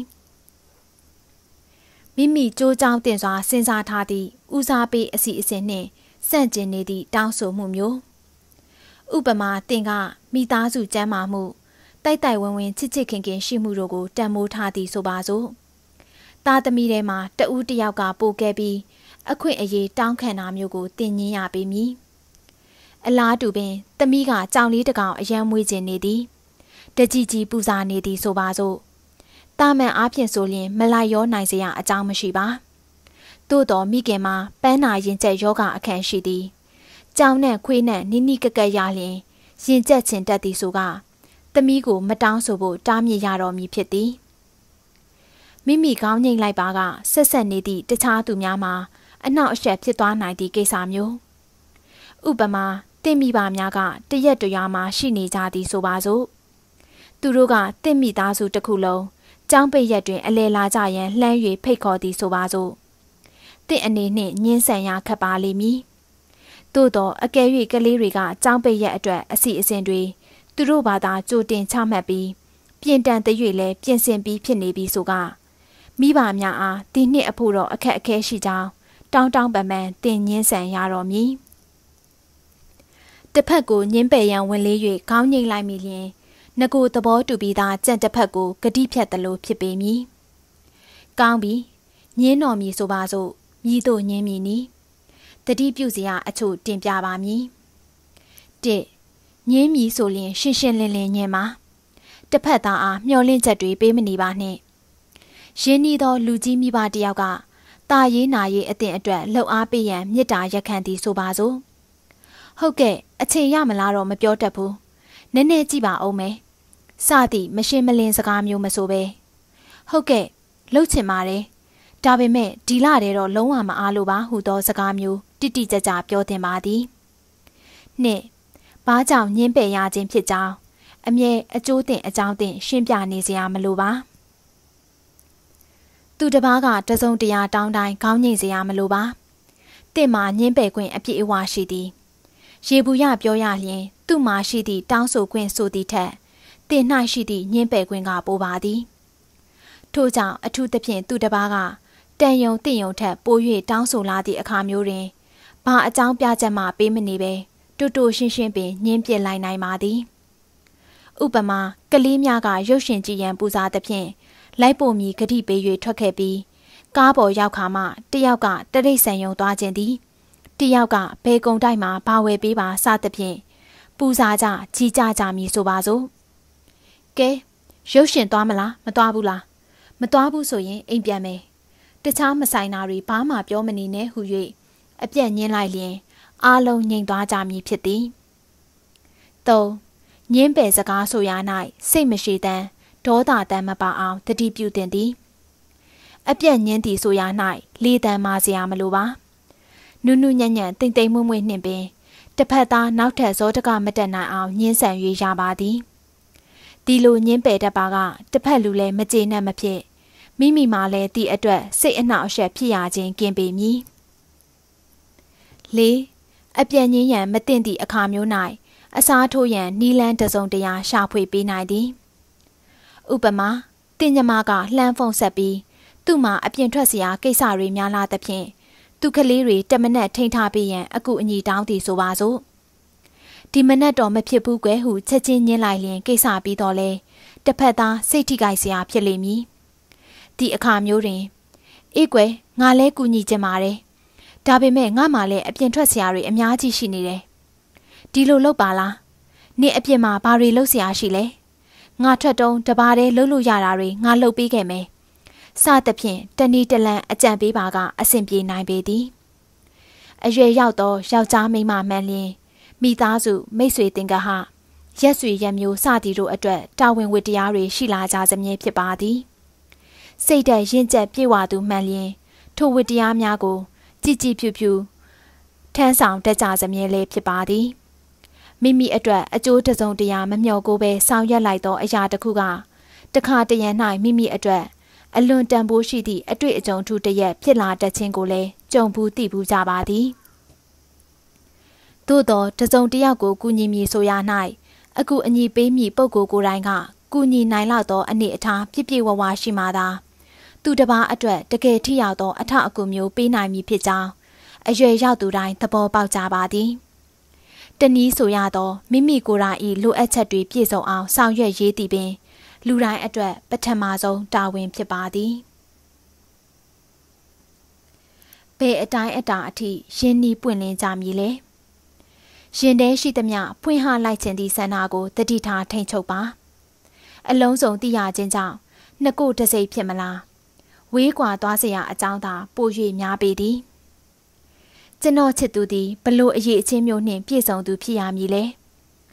မိမိကြိုးကြောင်းတင်စွာစဉ်းစားထားသည့်ဦးစားပေးအစီအစဉ်နှင့်စန့်ကျင်နေသည့်တောင်းဆိုမှုမျိုးဥပမာတင်ကမိသားစုကျန်းမာမှုတိုက်တိုက်ဝန်းဝန်းချစ်ချစ်ခင်ခင်ရှိမှုတို့ကိုတန်ဖိုးထားသည်ဆိုပါစို့သားသမီးထဲမှာတဦးတစ်ယောက်ကပိုခဲ့ပြီးအခွင့်အရေးတောင်းခံတာမျိုးကိုတင်ញင်းရပေမည်အလားတူပင်သမီးကကြောင်လေးတစ်ကောင်အယံမွေးခြင်းနေသည်တကြီးကြီးပူဇာနေသည်ဆိုပါစို့တာမန်အားဖြင့်ဆိုရင်မလိုက်ရောနိုင်စရာအကြောင်းမရှိပါသို့တော်မိခင်မှာပန်းနာရင်ကျက်ယောဂအခန့်ရှိသည်ကြောင်နဲ့ခွေးနဲ့နိနိကကက်ရလျင်ရင်ကျက်ချင်တတ်သည်ဆိုကသမီးကိုမတောင်းဆိုဖို့တားမြစ်ရတော်မူဖြစ်သည်မိမိကောင်းငိမ့်လိုက်ပါကဆက်ဆက်နေသည့်တခြားသူများမှာအနောက်အရှက်ဖြစ်သွားနိုင်သည့်ကိစ္စမျိုးဥပမာတင့်မိဘများကတရက်တရွာမှာရှိနေကြသည်ဆိုပါစို့သူတို့ကတင့်မိသားစုတစ်ခုလုံးကျောင်းပိတ်ရက်တွင်အလဲလာကြရန်လှမ်း၍ဖိတ်ခေါ်သည်ဆိုပါစို့တင့်အနေနှင့်ညှင်းဆန်ရခက်ပါလိမ့်မည်သို့သောအကယ်၍ကလေးတွေကကျောင်းပိတ်ရက်အတွက်အစီအစဉ်တွေသူတို့ဘာသာကြိုတင်ချမှတ်ပြီးပြင်တန်တ၍လည်းပြင်ဆင်ပြီးဖြစ်နေပြီးဆိုကမိဘများအားဒီနှစ်အဖို့တော့အခက်အခဲရှိကြောင်းတောင်းတောင်းပန်ပန်တင်ညင်းဆန်ရတော်မူတစ်ဖက်ကိုညင်းပယ်ရန်ဝင်လေး၍ခေါင်းငိမ့်လိုက်မိလျင်ငကိုသဘောတူပြီးသားကြံ့တစ်ဖက်ကိုဂတိဖြတ်သလိုဖြစ်ပေမည်ကောင်းပြီညင်းတော်မည်ဆိုပါစို့မြည်တို့ညင်းမည်နီတတိပြုစရာအချို့တင်ပြပါမည်တစ်ညင်းမည်ဆိုရင်ရှင်းရှင်းလင်းလင်းညင်းပါတစ်ဖက်သားအားမျှော်လင့်ချက်တွေပေးမနေပါနှင့်ရင်းနှီးသောလူကြီးမိဘတယောက်ကတာရေးနာရေးအသင်အတွက်လှုပ်အားပေးရန်မေတ္တာရက်ခံသည်ဆိုပါစို့ဟုတ်ကဲ့အချိန်ရမလားတော့မပြောတတ်ဘူးနည်းနည်းကြည့်ပါဦးမယ်စသည်မရှင်းမလင်းစကားမျိုးမဆိုပဲဟုတ်ကဲ့လှုပ်ချင်ပါတယ်ဒါပေမဲ့ဒီလတည်းတော့လုံးဝမအားလို့ပါဟူသောစကားမျိုးတိတိကျကျပြောတင်ပါသည်နှစ်ဘာကြောင့်ညင်းပယ်ရခြင်းဖြစ်ကြောင်းအမြဲအကျိုးတင်အကြောင်းတင်ရှင်းပြနေစရာမလိုပါသူတစ်ပါးကတစုံတရာတောင်းတိုင်းခေါင်းငိမ့်စရာမလိုပါတင့်မှာညင်းပယ်ခွင့်အပြည့်အဝရှိသည်ရေဘူးရပြောရလျင်သူ့မှာရှိသည့်တောင်းဆိုခွင့်ဆိုသည့်ထက်တင်၌ရှိသည့်ညင်းပယ်ခွင့်ကပိုပါသည်ထို့ကြောင့်အထူးသဖြင့်သူတစ်ပါးကတန်ယုံတင့်ယုံထက်ပို၍တောင်းဆိုလာသည့်အခါမျိုးတွင်ဘာအကြောင်းပြချက်မှပေးမနေပဲတူတူရှင်းရှင်းပင်ညင်းပြလိုက်နိုင်ပါသည်ဥပမာကလေးများကရုပ်ရှင်ကြည့်ရန်ပူဇာသဖြင့်လိုက်ပို့မီဂတိပေး၍ထွက်ခဲ့ပြီးကားပေါ်ရောက်ခါမှတယောက်ကတရိတ်ဆန်ယုံသွားခြင်းသည်တယောက်ကဘဲကုံတိုက်မှာဘာဝယ်ပေးပါစသဖြင့်ပူဇာကြကြီးကြကြမည်ဆိုပါစို့ကဲရုပ်ရှင်သွားမလားမသွားဘူးလားမသွားဘူးဆိုရင်အိမ်ပြန်မယ်တခြားမဆိုင်တာတွေဘာမှပြောမနေနဲ့ဟု၍အပြက်ညင်းလိုက်လျင်အားလုံးငြိမ်သွားကြမည်ဖြစ်သည်သုံးညင်းပယ်စကားဆိုရ၌စိတ်မရှိတမ်းဒေါသတမ်းမပါအောင်တတိပြုတင်သည်အပြက်ညင်းသည်ဆိုရ၌လေးတမ်းမာစရာမလိုပါနုနုညံ့ညံ့တိမ်တိမ်မွေ့မွေ့နှင့်ပင်တစ်ဖက်သားနောက်ထပ်ဇောတကမတက်နိုင်အောင်ညင်းဆန်၍ရပါသည်ဒီလိုညင်းပယ်တတ်ပါကတစ်ဖက်လူလည်းမကျေနပ်မဖြစ်မိမိမှလည်းဒီအတွက်စိတ်အနှောက်အယှက်ဖြစ်ရခြင်းကင်းပေမည်လေးအပြက်ညင်းရန်မတင်သည့်အခါမျိုး၌အစားထိုးရန်နီလန်းတစုံတရာရှာဖွေပေးနိုင်သည်ဥပမာတင်ညမကလှမ်းဖုန်းဆက်ပြီးသူ့မှာအပြင်ထွက်စရာကိစ္စတွေများလာသဖြင့်သူကလေးတွေတမနက်ထိန်ထားပေးရန်အကူအညီတောင်းသည်ဆိုပါစို့ဒီမနက်တော့မဖြစ်ဘူးကွယ်ဟုချက်ချင်းညင်းလိုက်ရင်ကိစ္စပြီးတော့လဲတစ်ဖက်သားစိတ်ထိခိုက်စရာဖြစ်လိမ့်မည်ဒီအခါမျိုးတွင်အေးကွယ်ငါလဲကူညီချင်ပါတယ်ဒါပေမဲ့ငါမှလည်းအပြင်ထွက်စရာတွေအများကြီးရှိနေတယ်ဒီလိုလုပ်ပါလားနင့်အပြင်မှာဘာတွေလုပ်စရာရှိလဲငါထွက်တုံးတပါးတည်းလှုပ်လို့ရတာတွေငါလှုပ်ပေးခဲ့မယ်စသဖြင့်တဏီတလန်အကြံပေးပါကအဆင်ပြေနိုင်ပေသည်အရွယ်ရောက်သောယောက်ျားမိန်းမမှန်လျင်မိသားစုမိတ်ဆွေတင်ကဟရက်ဆွေရက်မျိုးစသည်တို့အတွက်တာဝန်ဝတ္တရားတွေရှိလာကြစမြဲဖြစ်ပါသည်စိတ်ဓာတ်ရင့်ကျက်ပြေဝသူမှန်လျင်ထိုဝတ္တရားများကိုကြည်ကြည်ဖြူဖြူထမ်းဆောင်တတ်ကြစမြဲလေးဖြစ်ပါသည်မိမိအတွက်အကျိုးတစုံတရာမမျှော်ကိုပဲဆောင်ရွက်လိုက်သောအရာတစ်ခုကတခါတရံ၌မိမိအတွက်အလွန်တန်ဖိုးရှိသည့်အတွေ့အကြုံထူးတစ်ရက်ဖြစ်လာတတ်ခြင်းကိုလည်းကြုံဘူးသိဘူးကြပါသည်သို့သောတစုံတစ်ယောက်ကိုကူညီမည်ဆိုရ၌အခုအညီပေးမည်ပုဂ္ဂိုလ်ကိုယ်တိုင်ကကူညီနိုင်လောက်သောအနေအထားပြည့်ပြည့်ဝဝရှိမှသာသူတစ်ပါးအတွက်တကယ်ထိရောက်သောအထောက်အကူမျိုးပေးနိုင်မည်ဖြစ်ကြောင်းအရွယ်ရောက်သူတိုင်းသဘောပေါက်ကြပါသည်တနည်းဆိုရသောမိမိကိုယ်တိုင်၏လိုအပ်ချက်တွေပြည့်စုံအောင်ဆောင်ရွက်ရေးသည်ပင်လူတိုင်းအတွက်ပထမဆုံးတာဝန်ဖြစ်ပါသည်ဘယ်အတိုင်းအတာအထိရင်းနှီးပွင့်လင်းကြမည်လဲရင်ထဲရှိသမျှဖွင့်ဟလိုက်ခြင်းသည့်ဆန္ဒကိုတတိထားထိန်ချုပ်ပါအလုံးစုံသိရခြင်းကြောင့်နှစ်ကိုတစိမ့်ဖြစ်မလားဝေးကွာသွားเสียအကြောင်းသာပို၍များပေသည်ကျွန်တော်ချစ်သူသည်ဘလို့အရေးအချင်းမျိုးနှင့်ပြည့်စုံသူဖြစ်ရမည်လဲ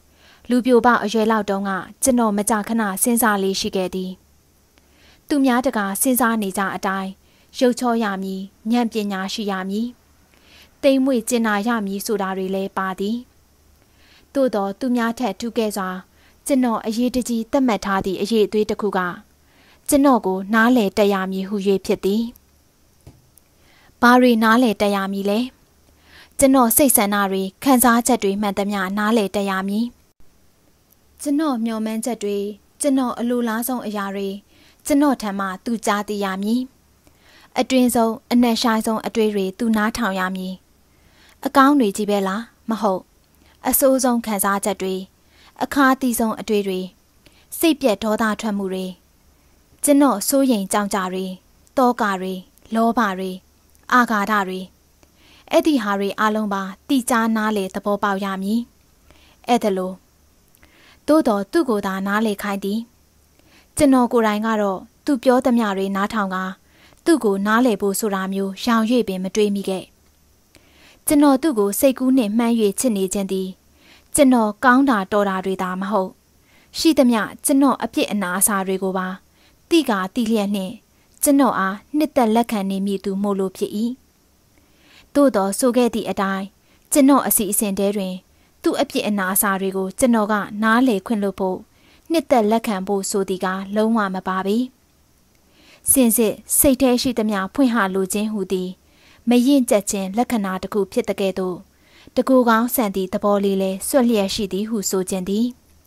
လူပြိုပအရွယ်လောက်တုန်းကကျွန်တော်မကြာခဏစဉ်းစားလေးရှိခဲ့သည်သူများတကာစဉ်းစားနေကြအတိုင်းရုပ်ချောရမည်ဉာဏ်ပညာရှိရမည်တိမ်မွေ့ကျင်နာရမည်ဆိုတာတွေလည်းပါသည်သို့တော်သူများထက်ထူးကဲစွာကျွန်တော်အရေးတကြီးသတ်မှတ်ထားသည့်အရေးအသွေးတစ်ခုကကျွန်တော်ကိုနားလည်တက်ရမည်ဟု၍ဖြစ်သည်ဘာတွေနားလည်တက်ရမည်လဲကျွန်တော်စိတ်ဆန္ဒတွေခံစားချက်တွေမှန်သမျှနားလည်တက်ရမည်ကျွန်တော်မျှော်မှန်းချက်တွေကျွန်တော်အလိုလားဆုံးအရာတွေကျွန်တော်ထံမှသူကြားသိရမည်အတွင်းဆုံးအနက်ရှိုင်းဆုံးအတွေ့တွေသူနားထောင်ရမည်အကောင်းတွေကြီးပဲလားမဟုတ်အဆိုးဆုံးခံစားချက်တွေအခါအသီးဆုံးအတွေ့တွေစိတ်ပြက်ဒေါသထွက်မှုတွေကျွန်တော်စိုးရိမ်ကြောက်ကြတွေတောကတွေလောဘတွေအာဃာတတွေအဲ့ဒီဟာတွေအလုံးပါတိကျနားလေသဘောပေါက်ရမည်အဲ့ဒါလို့သို့တော်သူ့ကိုယ်သာနားလေခိုင်းသည်ကျွန်တော်ကိုယ်တိုင်ကတော့သူပြောသမျှတွေနားထောင်ကသူ့ကိုနားလေဖို့ဆိုတာမျိုးရောင်ရွေ့ပင်မတွေးမိခဲ့ကျွန်တော်သူ့ကိုစိတ်ကူးနဲ့မှန်း၍ချစ်နေခြင်းသည်ကျွန်တော်ကောင်းတာတော်တာတွေသာမဟုတ်ရှိသမျှကျွန်တော်အပြစ်အနာအစာတွေကိုပါတိကာတိလျက်နှင့်ကျွန်တော်အားနှစ်သက်လက်ခံနေမိသူမို့လို့ဖြစ်၏သို့တော်ဆိုခဲ့သည့်အတိုင်းကျွန်တော်အစီအစဉ်တဲတွင်သူ့အပြစ်အနာအစာတွေကိုကျွန်တော်ကနားလေခွင့်လို့ဖို့နှစ်သက်လက်ခံဖို့ဆိုသည်ကလုံးဝမပါပေစင်စစ်စိတ်ထဲရှိသမျှဖွင့်ဟလိုခြင်းဟူသည်မရင်ကျက်ခြင်းလက္ခဏာတစ်ခုဖြစ်တဲ့ကဲ့သို့တကူကောင်းဆန်သည့်သဘောလေးလဲဆွတ်လျက်ရှိသည်ဟုဆိုခြင်းသည်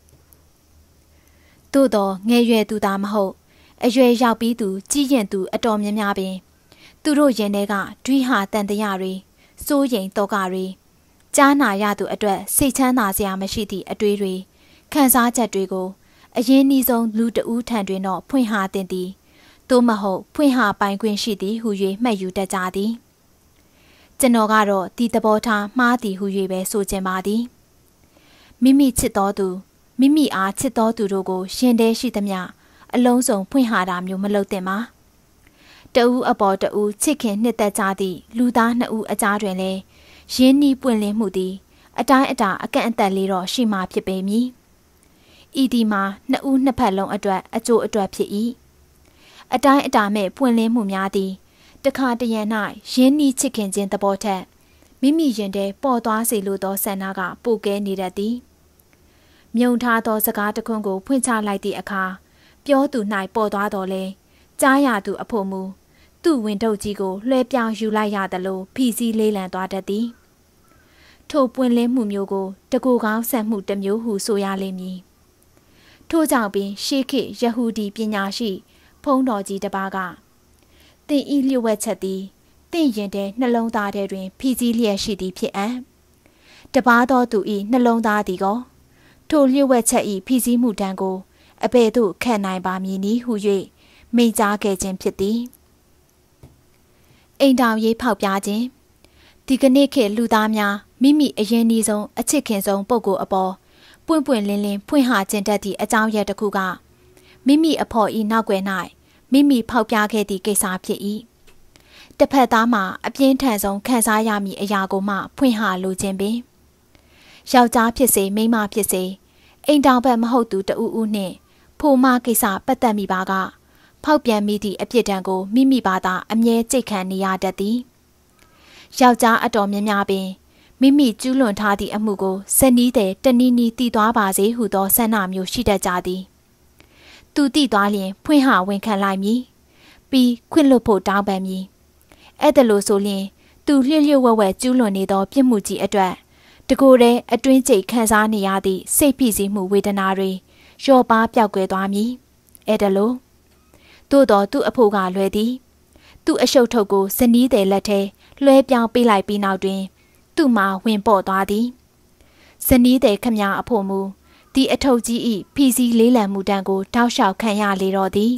သို့တော်ငယ်ရွယ်သူသာမဟုတ်အရွယ်ရောက်ပြီးသူကြီးရင်သူအတော်များများပင်သူတို့ရင်ထဲကဒွိဟာတန်တရာတွေစိုးရိမ်တောကတွေကြားနာရသူအတွက်စိတ်ချမ်းသာစရာမရှိသည့်အတွေ့တွေခံစားချက်တွေကိုအရင်နှီးဆုံးလူတဦးထံတွင်တော့ဖွင့်ဟတင်သည်သို့မဟုတ်ဖွင့်ဟပိုင်ခွင့်ရှိသည်ဟု၍မှတ်ယူတတ်ကြသည်ကျွန်တော်ကတော့ဒီသဘောထားမှားသည်ဟု၍ပဲဆိုချင်ပါသည်မိမိချစ်တော်သူမိမိအားချစ်တော်သူတို့ကိုရှင်တဲရှိသမျှအလုံးစုံဖွင့်ဟတာမျိုးမလုပ်သင့်ပါတဦးအပေါ်တဦးချစ်ခင်နှစ်သက်ကြသည့်လူသားနှစ်ဦးအကြားတွင်လည်းရင်းနှီးပွင့်လင်းမှုသည်အတိုင်းအတာအကန့်အသတ်လေးတော့ရှိမှဖြစ်ပေမည်ဤဒီမှာနှစ်ဦးနှစ်ဖက်လုံးအတွက်အကျိုးအတွက်ဖြစ်၏အတိုင်းအတာမဲ့ပွင့်လင်းမှုများသည်တခါတရံ၌ရင်းနှီးချစ်ခင်ခြင်းသဘောထက်မိမိရင်ထဲပေါ်သွားစေလိုသောဆန္ဒကပိုကဲနေတတ်သည်မြုံထားသောစကားတစ်ခွန်းကိုဖွင့်ချလိုက်သည့်အခါပြောသူ၌ပေါ်သွားတော်လဲကြားရသူအဖို့မူသူ့ဝင်ထုတ်ကြီးကိုလွှဲပြောင်းယူလိုက်ရသလိုဖိစီးလေးလံသွားတတ်သည်ထိုပွင့်လင်းမှုမျိုးကိုတကူကောင်းဆန်မှုတစ်မျိုးဟုဆိုရလိမ့်မည်ထို့ကြောင့်ပင်ရှေးခေတ်ယဟူဒီပညာရှိဖုံးတော်ကြီးတစ်ပါးကသင်ဤလျှို့ဝှက်ချက်သည်သင်ရင်ထဲနှလုံးသားထဲတွင်ဖိစီးလျက်ရှိသည်ဖြစ်အံ့တပါးသောသူဤနှလုံးသားသည်ကောထိုလျှို့ဝှက်ချက်ဤဖိစီးမှုတန်းကိုအဘယ်သို့ခံနိုင်ပါမည်နည်းဟု၍မိန့်ကြားခဲ့ခြင်းဖြစ်သည်အိမ်တောင်ရေးဖောက်ပြခြင်းဒီကနေ့ခေတ်လူသားများမိမိအရင်ကြီးဆုံးအချစ်ခင်ဆုံးပုဂ္ဂိုလ်အပေါ်ပွင့်ပွင့်လင်းလင်းဖွင့်ဟခြင်းတတ်သည့်အကြောင်းရတစ်ခုကမိမိအဖို့ဤနောက်ွယ်၌မိမိဖောက်ပြခဲ့သည့်ကိစ္စဖြစ်၏တစ်ဖက်သားမှာအပြင်းထန်ဆုံးခံစားရမည့်အရာကိုမှဖွင့်ဟလိုခြင်းပင်ယောက်ျားဖြစ်စေမိန်းမဖြစ်စေအိမ်တောင်ဘက်မဟုတ်သူတဦးဦးနှင့်ဖိုမကိစ္စပတ်သက်မိပါကဖောက်ပြန်မိသည့်အပြစ်ဒဏ်ကိုမိမိဘာသာအမြဲကြိတ်ခံနေရတတ်သည်ယောက်ျားအတော်များများပင်မိမိကျူးလွန်ထားသည့်အမှုကိုဇနီးတဲ့တနည်းနည်းတည်သွားပါစေဟုသောဆန္ဒမျိုးရှိတတ်ကြသည်သူတည်သွားလျင်ဖွင့်ဟဝန်ခံလိုက်မည်ပြီးခွင့်လွတ်ဖို့တောင်းပန်မည်အဲ့ဒါလို့ဆိုလျင်သူလျှို့လျှို့ဝှက်ဝှက်ကျူးလွန်နေသောပြစ်မှုကြီးအတွက်တကိုယ်တည်းအတွင်းကျိတ်ခံစားနေရသည့်စိတ်ဖိစီးမှုဝေဒနာတွေလျော့ပါပျောက်ကွယ်သွားမည်အဲ့ဒါလို့သို့တော်သူ့အဖို့ကလွယ်သည်သူ့အရှုပ်ထုတ်ကိုဇနီးတဲ့လက်ထဲလွှဲပြောင်းပေးလိုက်ပြီးနောက်တွင်သူ့မှာဝင်ပေါ်သွားသည်ဇနီးတဲ့ခမညာအဖို့မူဒီအထုပ်ကြီးဤဖိစီးလေးလံမှုတန်းကိုတောက်လျှောက်ခံရလေတော့သည်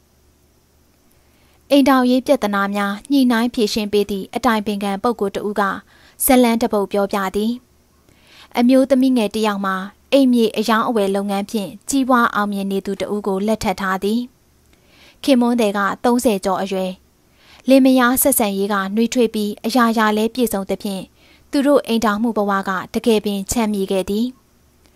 အိမ်တောင်ရေးပြဿနာများညှိနှိုင်းဖြေရှင်းပေးသည့်အတိုင်ပင်ခံပုဂ္ဂိုလ်တဦးကဇလန်းတပုတ်ပြောပြသည်အမျိုးသမီးငယ်တစ်ယောက်မှာအိမ်မြေအယောင်အဝယ်လုပ်ငန်းဖြင့်ကြီးပွားအောင်မြင်နေသူတဦးကိုလက်ထပ်ထားသည်ခင်မွန်းတဲ့ကသုံးဆယ်ကျော်အရွယ်လင်မယားဆက်ဆံရေးကနှွေးထွေးပြီးအရာရာလဲပြည့်စုံသဖြင့်သူတို့အိမ်တောင်မှုဘဝကတကယ်ပင်ချမ်းမြေခဲ့သည်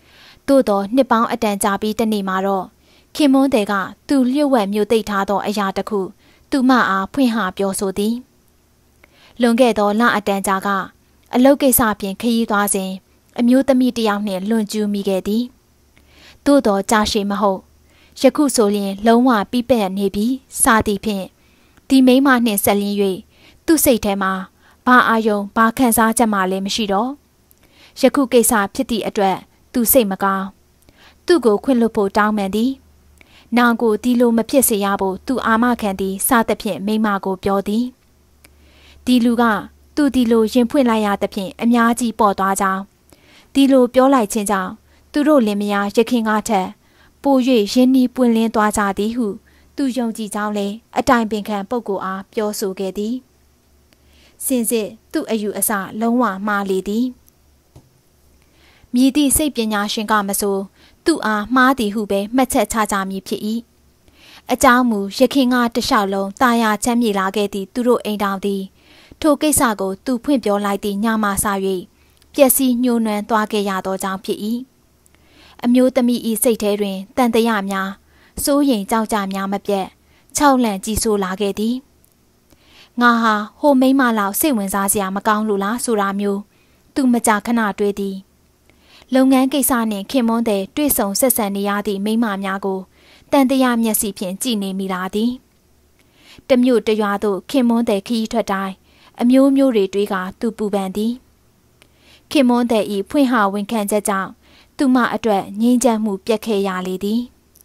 သို့သောနှစ်ပေါင်းအတန်ကြာပြီးတနေ့မှာတော့ခင်မွန်းတဲ့ကသူ့လျှို့ဝှက်မျိုးသိပ်ထားသောအရာတစ်ခုသူမအားဖွင့်ဟပြောဆိုသည်လွန်ခဲ့သောလအတန်ကြာကအလုပ်ကိစ္စဖြင့်ခရီးသွားစဉ်အမျိုးသမီးတစ်ယောက်နှင့်လွန်ကျူးမိခဲ့သည်သို့သောကြာရှည်မဟုတ်ယခုဆိုရင်လုံးဝပြီးပက်နေပြီးစသည်ဖြင့်ဒီမိန်းမနှင့်ဆက်လျင်း၍သူ့စိတ်ထဲမှာဘာအာယုံဘာခံစားချက်မှလည်းမရှိတော့ယခုကိစ္စဖြစ်သည့်အတွက်သူစိတ်မကောင်းသူ့ကိုခွင့်လွှတ်ဖို့တောင်းပန်သည်နောင်ကိုဒီလိုမဖြစ်စေရဖို့သူအာမခံသည်စသဖြင့်မိန်းမကိုပြောသည်ဒီလူကသူဒီလိုရင်ဖွင့်လိုက်ရသဖြင့်အများကြီးပေါ်သွားကြောင်းဒီလိုပြောလိုက်ခြင်းကြောင့်သူတို့လင်မယားရခင်ကထက်ပို၍ရင်းနှီးပွင့်လင်းသွားကြသည်ဟုသူယုံကြည်ကြောင်းလည်းအတိုင်ပင်ခံပုဂ္ဂိုလ်အားပြောဆိုခဲ့သည်စင်စစ်သူ့အယူအဆလုံးဝမှားလေသည်မြည်သည့်စိတ်ပညာရှင်ကမဆိုသူ့အားမှားသည်ဟုပဲမှတ်ချက်ချကြမည်ဖြစ်၏အကြောင်းမူရခင်ကတလျှောက်လုံးတာယာချမ်းမြေလာခဲ့သည့်သူတို့အိမ်တော်သည်ထိုကိစ္စကိုသူဖွင့်ပြောလိုက်သည့်ညမှစ၍ပျက်စီးညှိုးနွမ်းသွားခဲ့ရသောကြောင့်ဖြစ်၏အမျိုးသမီး၏စိတ်ထဲတွင်တန်တရာများစိုးရိမ်ကြောက်ကြများမပြတ်ခြောက်လန့်ကြီးဆိုးလာခဲ့သည်ငါဟာဟိုမိန်းမလောက်စိတ်ဝင်စားစရာမကောင်းလို့လားဆိုတာမျိုးသူမကြခဏတွေးသည်လုပ်ငန်းကိစ္စနှင့်ခင်မွန်းတဲ့တွေ့ဆုံဆက်ဆံနေရသည့်မိန်းမများကိုတန်တရာမျက်စိဖြင့်ကြည့်နေမိလာသည်တမျိုးတရွာသို့ခင်မွန်းတဲ့ခီးထွက်တိုင်းအမျိုးမျိုးတွေတွေးကသူပူပန်သည်ခင်မွန်းတဲ့ဤဖွင့်ဟဝန်ခံချက်ကြောင့်သူမအတွက်ငြင်းချမ်းမှုပြတ်ခဲ့ရလေသည်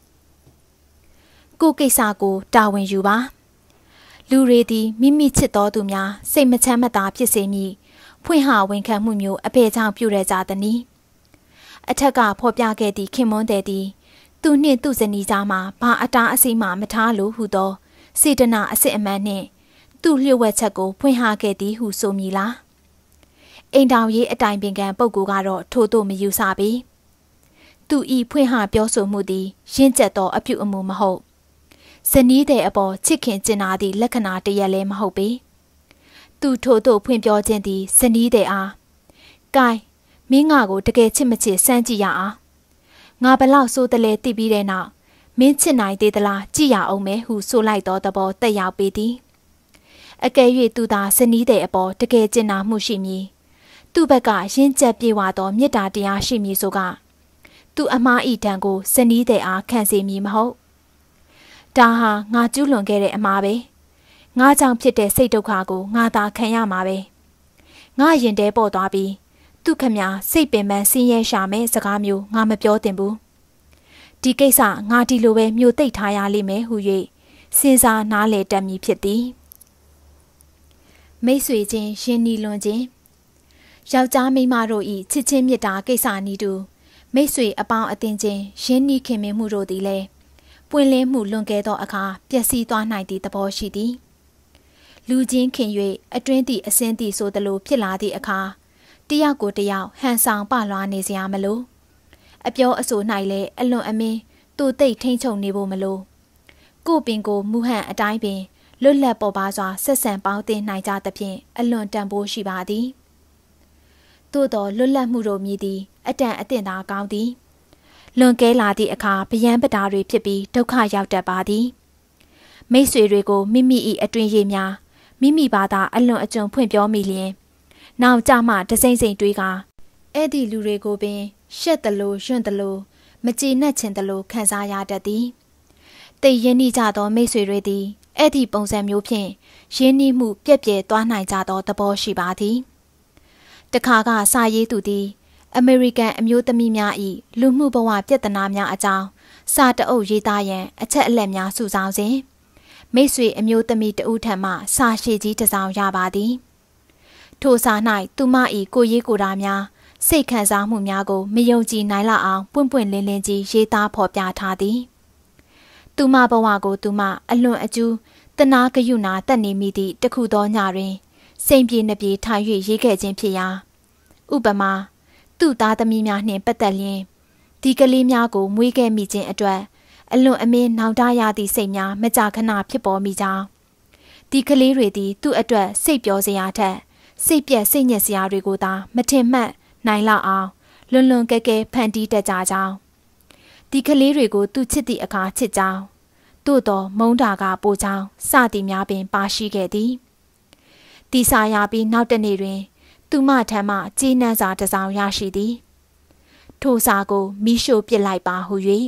ကိုကိစ္စကိုတာဝန်ယူပါလူတွေသည်မိမိချစ်တော်သူများစိတ်မချမ်းမသာဖြစ်စေမည်ဖွင့်ဟဝန်ခံမှုမျိုးအဖေကြောင့်ပြုရကြသည်အထက်ကဖော်ပြခဲ့သည့်ခင်မွန်းတဲ့သည်သူနှင့်သူ့ဇနီးကြားမှာဘာအတားအဆီးမှမထားလို့ဟုသောစေတနာအစစ်အမှန်နှင့်သူ့လျှို့ဝှက်ချက်ကိုဖွင့်ဟခဲ့သည်ဟုဆိုမည်လားအိမ်တောင်ရေးအတိုင်ပင်ခံပုဂ္ဂိုလ်ကတော့ထို့သို့မယူဆပေသူဤဖွင့်ဟပြောဆိုမှုသည်ရင့်ကျက်သောအပြုအမူမဟုတ်ဇနီးတဲ့အပေါ်ချစ်ခင်ကျင်နာသည့်လက္ခဏာတရက်လည်းမဟုတ်ပေသူထို့သို့ဖွင့်ပြောခြင်းသည်ဇနီးတဲ့အားကဲမင်းငါကိုတကယ်ချစ်မချစ်စမ်းကြည့်ရအောင်ငါဘလောက်ဆိုးတလဲသိပြီးတဲ့နောက်မင်းချစ်နိုင်သေးသလားကြည့်ရအောင်မယ်ဟုဆိုလိုက်သောသဘောတက်ရောက်ပေသည်အကယ်၍သူသာဇနီးတဲ့အပေါ်တကယ်ကျင်နာမှုရှိမည်သူ့ဘက်ကရင့်ကျက်ပြေဝသောမေတ္တာတရားရှိမည်ဆိုကသူအမှားဤတံကိုဇနီးတဲ့အားခံစေမည်မဟုတ်ဒါဟာငါကျူးလွန်ခဲ့တဲ့အမှားပဲငါကြောင့်ဖြစ်တဲ့စိတ်ဒုက္ခကိုငါသာခံရမှာပဲငါရင်ထဲပေါ်သွားပြီးသူခမစိတ်ပင်ပန်းဆင်းရဲရှာမဲ့စကားမျိုးငါမပြောသင့်ဘူးဒီကိစ္စငါဒီလိုပဲမျိုးသိပ်ထားရလိမ့်မယ်ဟု၍စဉ်းစားနားလည်တတ်မည်ဖြစ်သည်မိတ်ဆွေချင်းရင်းနှီးလွန်ခြင်းယောက်ျားမိန်းမတို့၏ချစ်ချင်းမြတ်တာကိစ္စနည်းတူမိတ်ဆွေအပေါင်းအသင်းချင်းရင်းနှီးခင်မင်မှုတို့သည်လည်းပွင့်လင်းမှုလွန်ကဲသောအခါပျက်စီးသွားနိုင်သည့်သဘောရှိသည်လူချင်းခင်၍အတွင်းသည့်အစင်းသည့်ဆိုသလိုဖြစ်လာသည့်အခါတယောက်ကိုတယောက်ဟန်ဆောင်ပလွားနေစရာမလိုအပြောအဆို၌လည်းအလွန်အမင်းတူသိပ်ထိမ့်ချုံနေဖို့မလိုကိုပင်ကိုမူဟန်အတိုင်းပင်လွတ်လပ်ပေါ်ပါစွာဆက်ဆံပေါင်းတင်နိုင်ကြသဖြင့်အလွန်တန်ဖိုးရှိပါသည်သို့တော်လွတ်လပ်မှုတို့မြည်သည်အတန်အသင့်သာကောင်းသည်လွန်ကဲလာသည့်အခါဗျံပတာတွေဖြစ်ပြီးဒုက္ခရောက်တတ်ပါသည်မိတ်ဆွေတွေကိုမိမိ၏အတွင်ရည်များမိမိဘာသာအလွန်အကျွံဖွင့်ပြောမိလျင်နောက်ကြမှတစိမ့်စိမ့်တွေးကအဲ့ဒီလူတွေကိုပင်ရှက်တလို့ရွံ့တလို့မကြည်နက်ချင်တလို့ခံစားရတတ်သည်တိတ်ရင်းနှီးကြသောမိတ်ဆွေတွေသည်အဲ့ဒီပုံစံမျိုးဖြင့်ရင်းနှီးမှုပြက်ပြဲသွားနိုင်ကြသောသဘောရှိပါသည်တခါကစာရေးသူသည်အမေရိကန်အမျိုးသမီးများ၏လူမှုဘဝပြဿနာများအကြောင်းစာတအုပ်ရေးသားရန်အချက်အလက်များစုဆောင်းစဉ်မိတ်ဆွေအမျိုးသမီးတဦးထံမှစာရှည်ကြီးတစ်စောင်ရပါသည်ထိုစာ၌သူမ၏ကိုရေးကိုတာများစိတ်ခံစားမှုများကိုမယုံကြည်နိုင်လောက်အောင်ပွင့်ပွင့်လင်းလင်းကြီးရေးသားဖော်ပြထားသည်သူမဘဝကိုသူမအလွန်အကျူးတနာကယုနာတက်နေမိသည့်တခုသောညတွင်စိန်ပြေနှပြေထိုင်၍ရေးခဲ့ခြင်းဖြစ်ရာဥပမာသူ့သားသမီးများနှင့်ပတ်သက်လျင်ဒီကလေးများကိုမွေးခဲ့မိခြင်းအတွက်အလွန်အမင်းနောင်တရသည့်စိတ်များမကြာခဏဖြစ်ပေါ်မိကြောင်းဒီကလေးတွေသည်သူ့အတွက်စိတ်ပျော်စရာထက်စိတ်ပြက်စိတ်ညစ်စရာတွေကိုသာမထင်မှတ်နိုင်လောက်အောင်လွန်လွန်ကဲကဲဖန်တီးတတ်ကြကြောင်းဒီကလေးတွေကိုသူချစ်သည့်အခါချစ်ကြောင်းသို့တော်မုန်းတာကပိုကြောင်းစသည်များပင်ပါရှိခဲ့သည်တီစာရပြီးနောက်တနေ့တွင်သူမထံမှကြေးနန်းစာတစ်စောင်ရရှိသည်ထိုစာကိုမိရှို့ပစ်လိုက်ပါဟု၍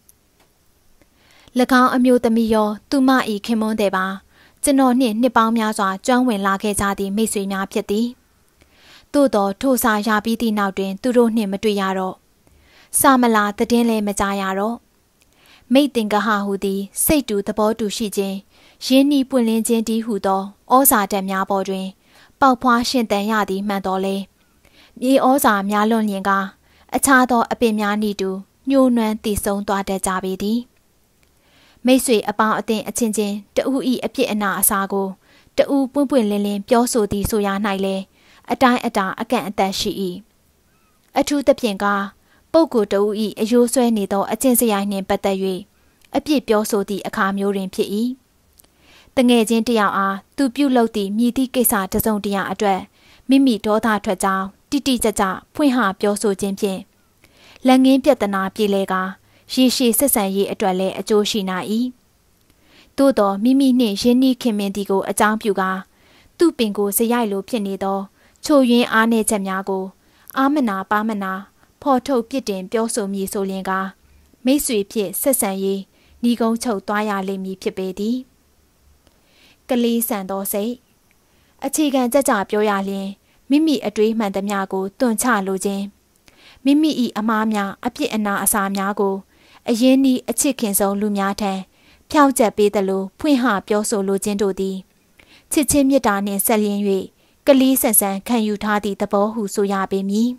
၎င်းအမျိုးသမီးရောသူမ၏ခင်မွန်းတဲ့ပါကျွန်တော်နှင့်နှစ်ပေါင်းများစွာကျွမ်းဝင်လာခဲ့ကြသည့်မိတ်ဆွေများဖြစ်သည်သို့တော်ထိုစာရပြီးသည့်နောက်တွင်သူတို့နှင့်မတွေ့ရတော့စာမလာတည်င်းလည်းမကြားရတော့မိတ်တင်ကဟဟူသည်စိတ်တူသဘောတူရှိခြင်းရင်းနှီးပွင့်လင်းခြင်းတည်းဟုသောဩဇာတက်များပေါ်တွင်ပေါက်ဖွားရှင်တန်ရသည်မှန်တော်လေမြေဩဇာများလွန်လျင်ကအခြားသောအပင်များဤတူညှိုးနွမ်းတည်ဆုံသွားတတ်ကြပေသည်မိတ်ဆွေအပေါင်းအသင်းအချင်းချင်းတဦးဤအဖြစ်အနာအစာကိုတဦးပွင့်ပွင့်လင်းလင်းပြောဆိုသည်ဆိုရ၌လေအတိုင်းအတာအကန့်အသတ်ရှိ၏အထူးသဖြင့်ကပုဂ္ဂိုလ်တဦးဤအယိုးဆွဲနေသောအကျင့်စရိုက်နှင့်ပတ်သက်၍အပြစ်ပြောဆိုသည့်အခါမျိုးတွင်ဖြစ်၏တငယ်ချင်းတယောက်အားသူပြုလုပ်သည့်မြည်သည့်ကိစ္စတစ်စုံတစ်ရာအတွက်မိမိဒေါသထွက်ကြောင်းတိတိကျကျဖွင့်ဟပြောဆိုခြင်းဖြင့်လက်ငင်းပြဿနာပြေလဲကရေရှည်ဆက်ဆံရေးအတွက်လည်းအကျိုးရှိနိုင်၏သို့တော်မိမိနှင့်ရင်းနှီးခင်မင်သည်ကိုအကြောင်းပြုကာသူ့ပင်ကိုစရိုက်လိုဖြစ်နေသောချိုယွင်းအားနည်းချက်များကိုအာမနာပါမနာဖော်ထုတ်ပြစ်တင်ပြောဆိုမည်ဆိုလျင်ကမိတ်ဆွေဖြစ်ဆက်ဆံရေးညီကုန်းချုပ်သွားရလိမ့်မည်ဖြစ်ပေသည်ကလေးဆန်သောစိတ်အခြေခံကြကြပြောရလျင်မိမိအတွေးမှန်သမျှကိုတွန့်ချလိုခြင်းမိမိ၏အမှားများအပြစ်အနာအစာများကိုအရင်းနှီးအချစ်ခင်ဆုံးလူများထံဖြောင့်ချက်ပေးသလိုဖွင့်ဟပြောဆိုလိုခြင်းတို့သည်ချစ်ချင်းမေတ္တာနှင့်ဆက်လျင်း၍ကလေးဆန်ဆန်ခံယူထားသည့်သဘောဟုဆိုရပေမည်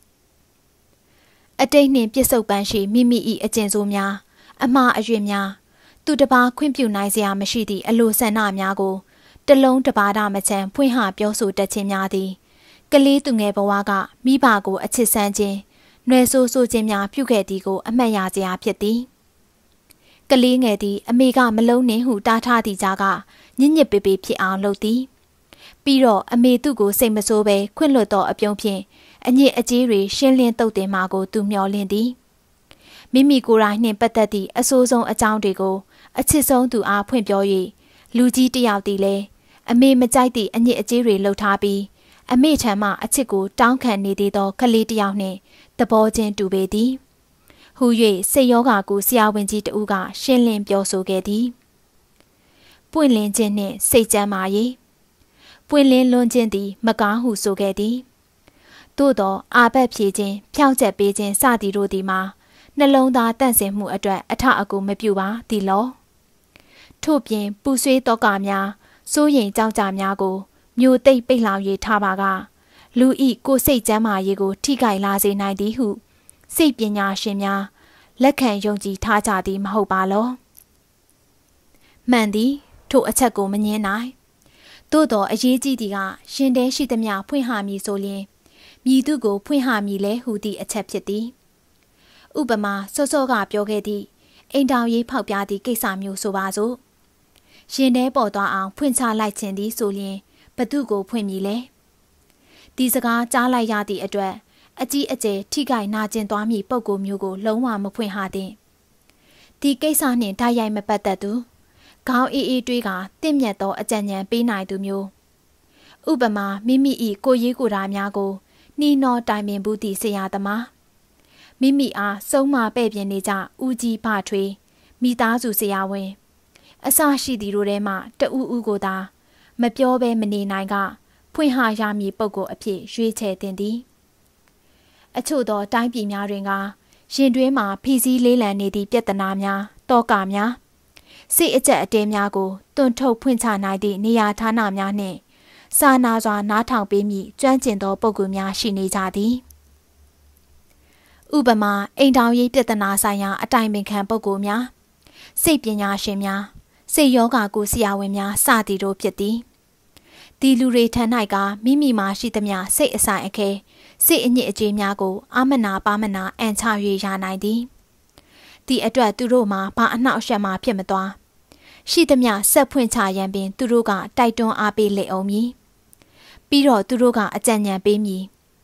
အတိတ်နှင့်ပြစ္ဆုတ်ပန်းရှိမိမိ၏အကျင့်ဆိုးများအမှားအယွင်းများသူတစ်ပါးခွင့်ပြုနိုင်စရာမရှိသည့်အလိုဆန္ဒများကိုတလုံးတပါးတာမချမ်းဖွင့်ဟပြောဆိုတတ်ခြင်းများသည်ကလေးသူငယ်ဘဝကမိဘကိုအချစ်ဆန်းခြင်းနှွယ်ဆိုးဆိုးခြင်းများပြုခဲ့သည်ကိုအမှတ်ရစရာဖြစ်သည်ကလေးငယ်သည်အမေကမလုံးနှင့်ဟုတားထားသည့်ကြားကညစ်ညစ်ပေပေဖြစ်အောင်လုပ်သည်ပြီးတော့အမေသူ့ကိုစိတ်မဆိုးပဲခွင့်လွှတ်သောအပြုံးဖြင့်အညစ်အကြေးတွေရှင်းလင်းတုတ်တင်မှာကိုသူမျှော်လင့်သည်မိမိကိုယ်တိုင်နှင့်ပတ်သက်သည့်အဆိုးဆုံးအကြောင်းတွေကိုအချစ်ဆုံးသူအားဖွင့်ပြော၍လူကြီးတစ်ယောက်သည်လည်းအမေမကြိုက်သည့်အညစ်အကြေးတွေလှုပ်ထားပြီးအမေထံမှအချစ်ကိုတောင်းခံနေသေးသောကလေးတစ်ယောက်နှင့်သဘောချင်းတူပေသည်ဟူ၍စိတ်ယောဂါကိုဆရာဝန်ကြီးတဦးကရှင်းလင်းပြောဆိုခဲ့သည်ပွင့်လင်းခြင်းနှင့်စိတ်ကြမ်းမာရေးပွင့်လင်းလွန်ခြင်းသည်မကားဟုဆိုခဲ့သည်သို့သောအာဘက်ဖြေခြင်းဖြောင့်ချက်ပေးခြင်းစသည်တို့သည်မှာနှလုံးသားတန့်စင်မှုအတွက်အထအကူမပြုပါသည်လောထို့ပြင်ပူဆွေးတောကများစိုးရိမ်ကြောက်ကြများကိုမျိုးသိပ်ပိတ်လောင်၍ထားပါကလူဤကိုစိတ်ကျမ်းမာရေးကိုထိခိုက်လာစေနိုင်သည်ဟုစိတ်ပညာရှင်များလက်ခံယုံကြည်ထားကြသည်မဟုတ်ပါလောမှန်သည်ထိုအချက်ကိုမငြင်းနိုင်သို့သောအရေးကြီးသည်ကရှင်တဲရှိသမျှဖွင့်ဟမည်ဆိုလျင်မြည်သူကိုဖွင့်ဟမည်လဲဟူသည့်အချက်ဖြစ်သည်ဥပမာစောစောကပြောခဲ့သည့်အိမ်တောင်ရေးဖောက်ပြသည့်ကိစ္စမျိုးဆိုပါစို့ရှင်တဲပေါ်သွားအောင်ဖွင့်ချလိုက်ခြင်းသည်ဆိုလျင်ဘသူကိုဖွင့်မည်လဲဒီစကားကြားလိုက်ရသည့်အတွက်အကြီးအကျယ်ထိခိုက်နာကျင်သွားမည့်ပုံကိုမျိုးကိုလုံးဝမဖွင့်ဟသင့်ဒီကိစ္စနှင့်တိုက်ရိုက်မပတ်သက်သူခေါင်းအေးအေးတွေးကတင့်မြတ်သောအကြံဉာဏ်ပေးနိုင်သူမျိုးဥပမာမိမိ၏ကိုရေးကိုယ်တာများကိုနှီးနှောတိုင်ပင်ဘူးသည့်ဆရာသမားမိမိအားဆုံးမပဲ့ပြင်နေကြဦးကြီးဖထွေးမိသားစုဆရာဝန်အစရှိသည်တို့ထဲမှတဦးဦးကိုသာမပြောဘဲမနေနိုင်ကဖွင့်ဟရမည်ပုံကိုအဖြစ်ရွေးချယ်တင်သည်အချို့သောတိုင်းပြည်များတွင်ကရင်တွင်းမှာဖိစီးလေးလံနေသည့်ပြဿနာများတောကများစိတ်အကြက်အတဲများကိုတွန့်ထုတ်ဖွင့်ချနိုင်သည့်နေရာဌာနများနှင့်စာနာစွာနားထောင်ပေးမည့်ကျွမ်းကျင်သောပုဂ္ဂိုလ်များရှိနေကြသည်ဥပမာအိမ်တောင်ရေးပြဿနာဆိုင်ရာအတိုင်ပင်ခံပုဂ္ဂိုလ်များစိတ်ပညာရှင်များစိတ်ယောဂါကိုဆရာဝန်များစသည်တို့ဖြစ်သည်ဒီလူတွေထံ၌ကမိမိမှာရှိသမျှစိတ်အဆိုင်အခဲစိတ်အညစ်အကြေးများကိုအာမနာပါမနာအန်ချ၍ရနိုင်သည်ဒီအတွက်သူတို့မှာဘာအနှောက်အယှက်မှဖြစ်မသွားရှိသမျှဆက်ဖွင့်ချရန်ပင်သူတို့ကတိုက်တွန်းအားပေးလေအောင်မည်ပြီးတော့သူတို့ကအကြံဉာဏ်ပေးမည်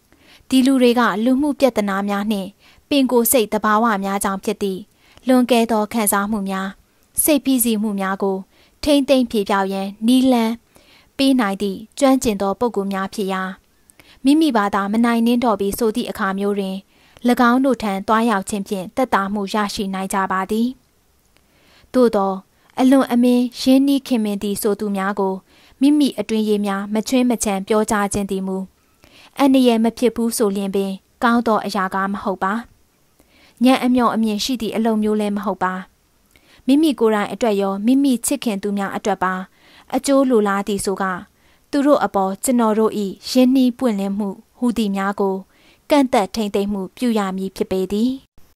ဒီလူတွေကလူမှုပြဿနာများနှင့်ပင်ကိုယ်စိတ်တဘာဝများကြောင့်ဖြစ်သည့်လွန်ကဲသောခံစားမှုများစိတ်ဖိစီးမှုများကိုထိမ့်သိမ့်ဖြေပြောက်ရန်နီလန်းပေးနိုင်သည့်ကျွမ်းကျင်သောပုဂ္ဂိုလ်များဖြစ်ရာမိမိဘာသာမနိုင်နှင်းတော့ပြီးဆိုသည့်အခါမျိုးတွင်၎င်းတို့ထံတွားရောက်ခြင်းဖြင့်သက်သာမှုရရှိနိုင်ကြပါသည်သို့သောအလွန်အမင်းရင်းနှီးခင်မင်သည့်ဆိုသူများကိုမိမိအတွင်ရည်များမချွင်းမချမ်းပြောကြားခြင်းသည်မူအန္တရာယ်မဖြစ်ဘူးဆိုလျင်ပင်ကောင်းသောအရာကားမဟုတ်ပါဉာဏ်အမြော်အမြင်ရှိသည့်အလုံးမျိုးလည်းမဟုတ်ပါမိမိကိုယ်တိုင်အတွက်ရောမိမိချစ်ခင်သူများအတွက်ပါအကျိုးလိုလားသည်ဆိုကသူတို့အပေါ်ကျွန်တော်တို့၏ရင်းနှီးပွင့်လင်းမှုဟူသည်များကိုကန့်သက်ထိမ့်သိမ့်မှုပြုရမည်ဖြစ်ပေသည်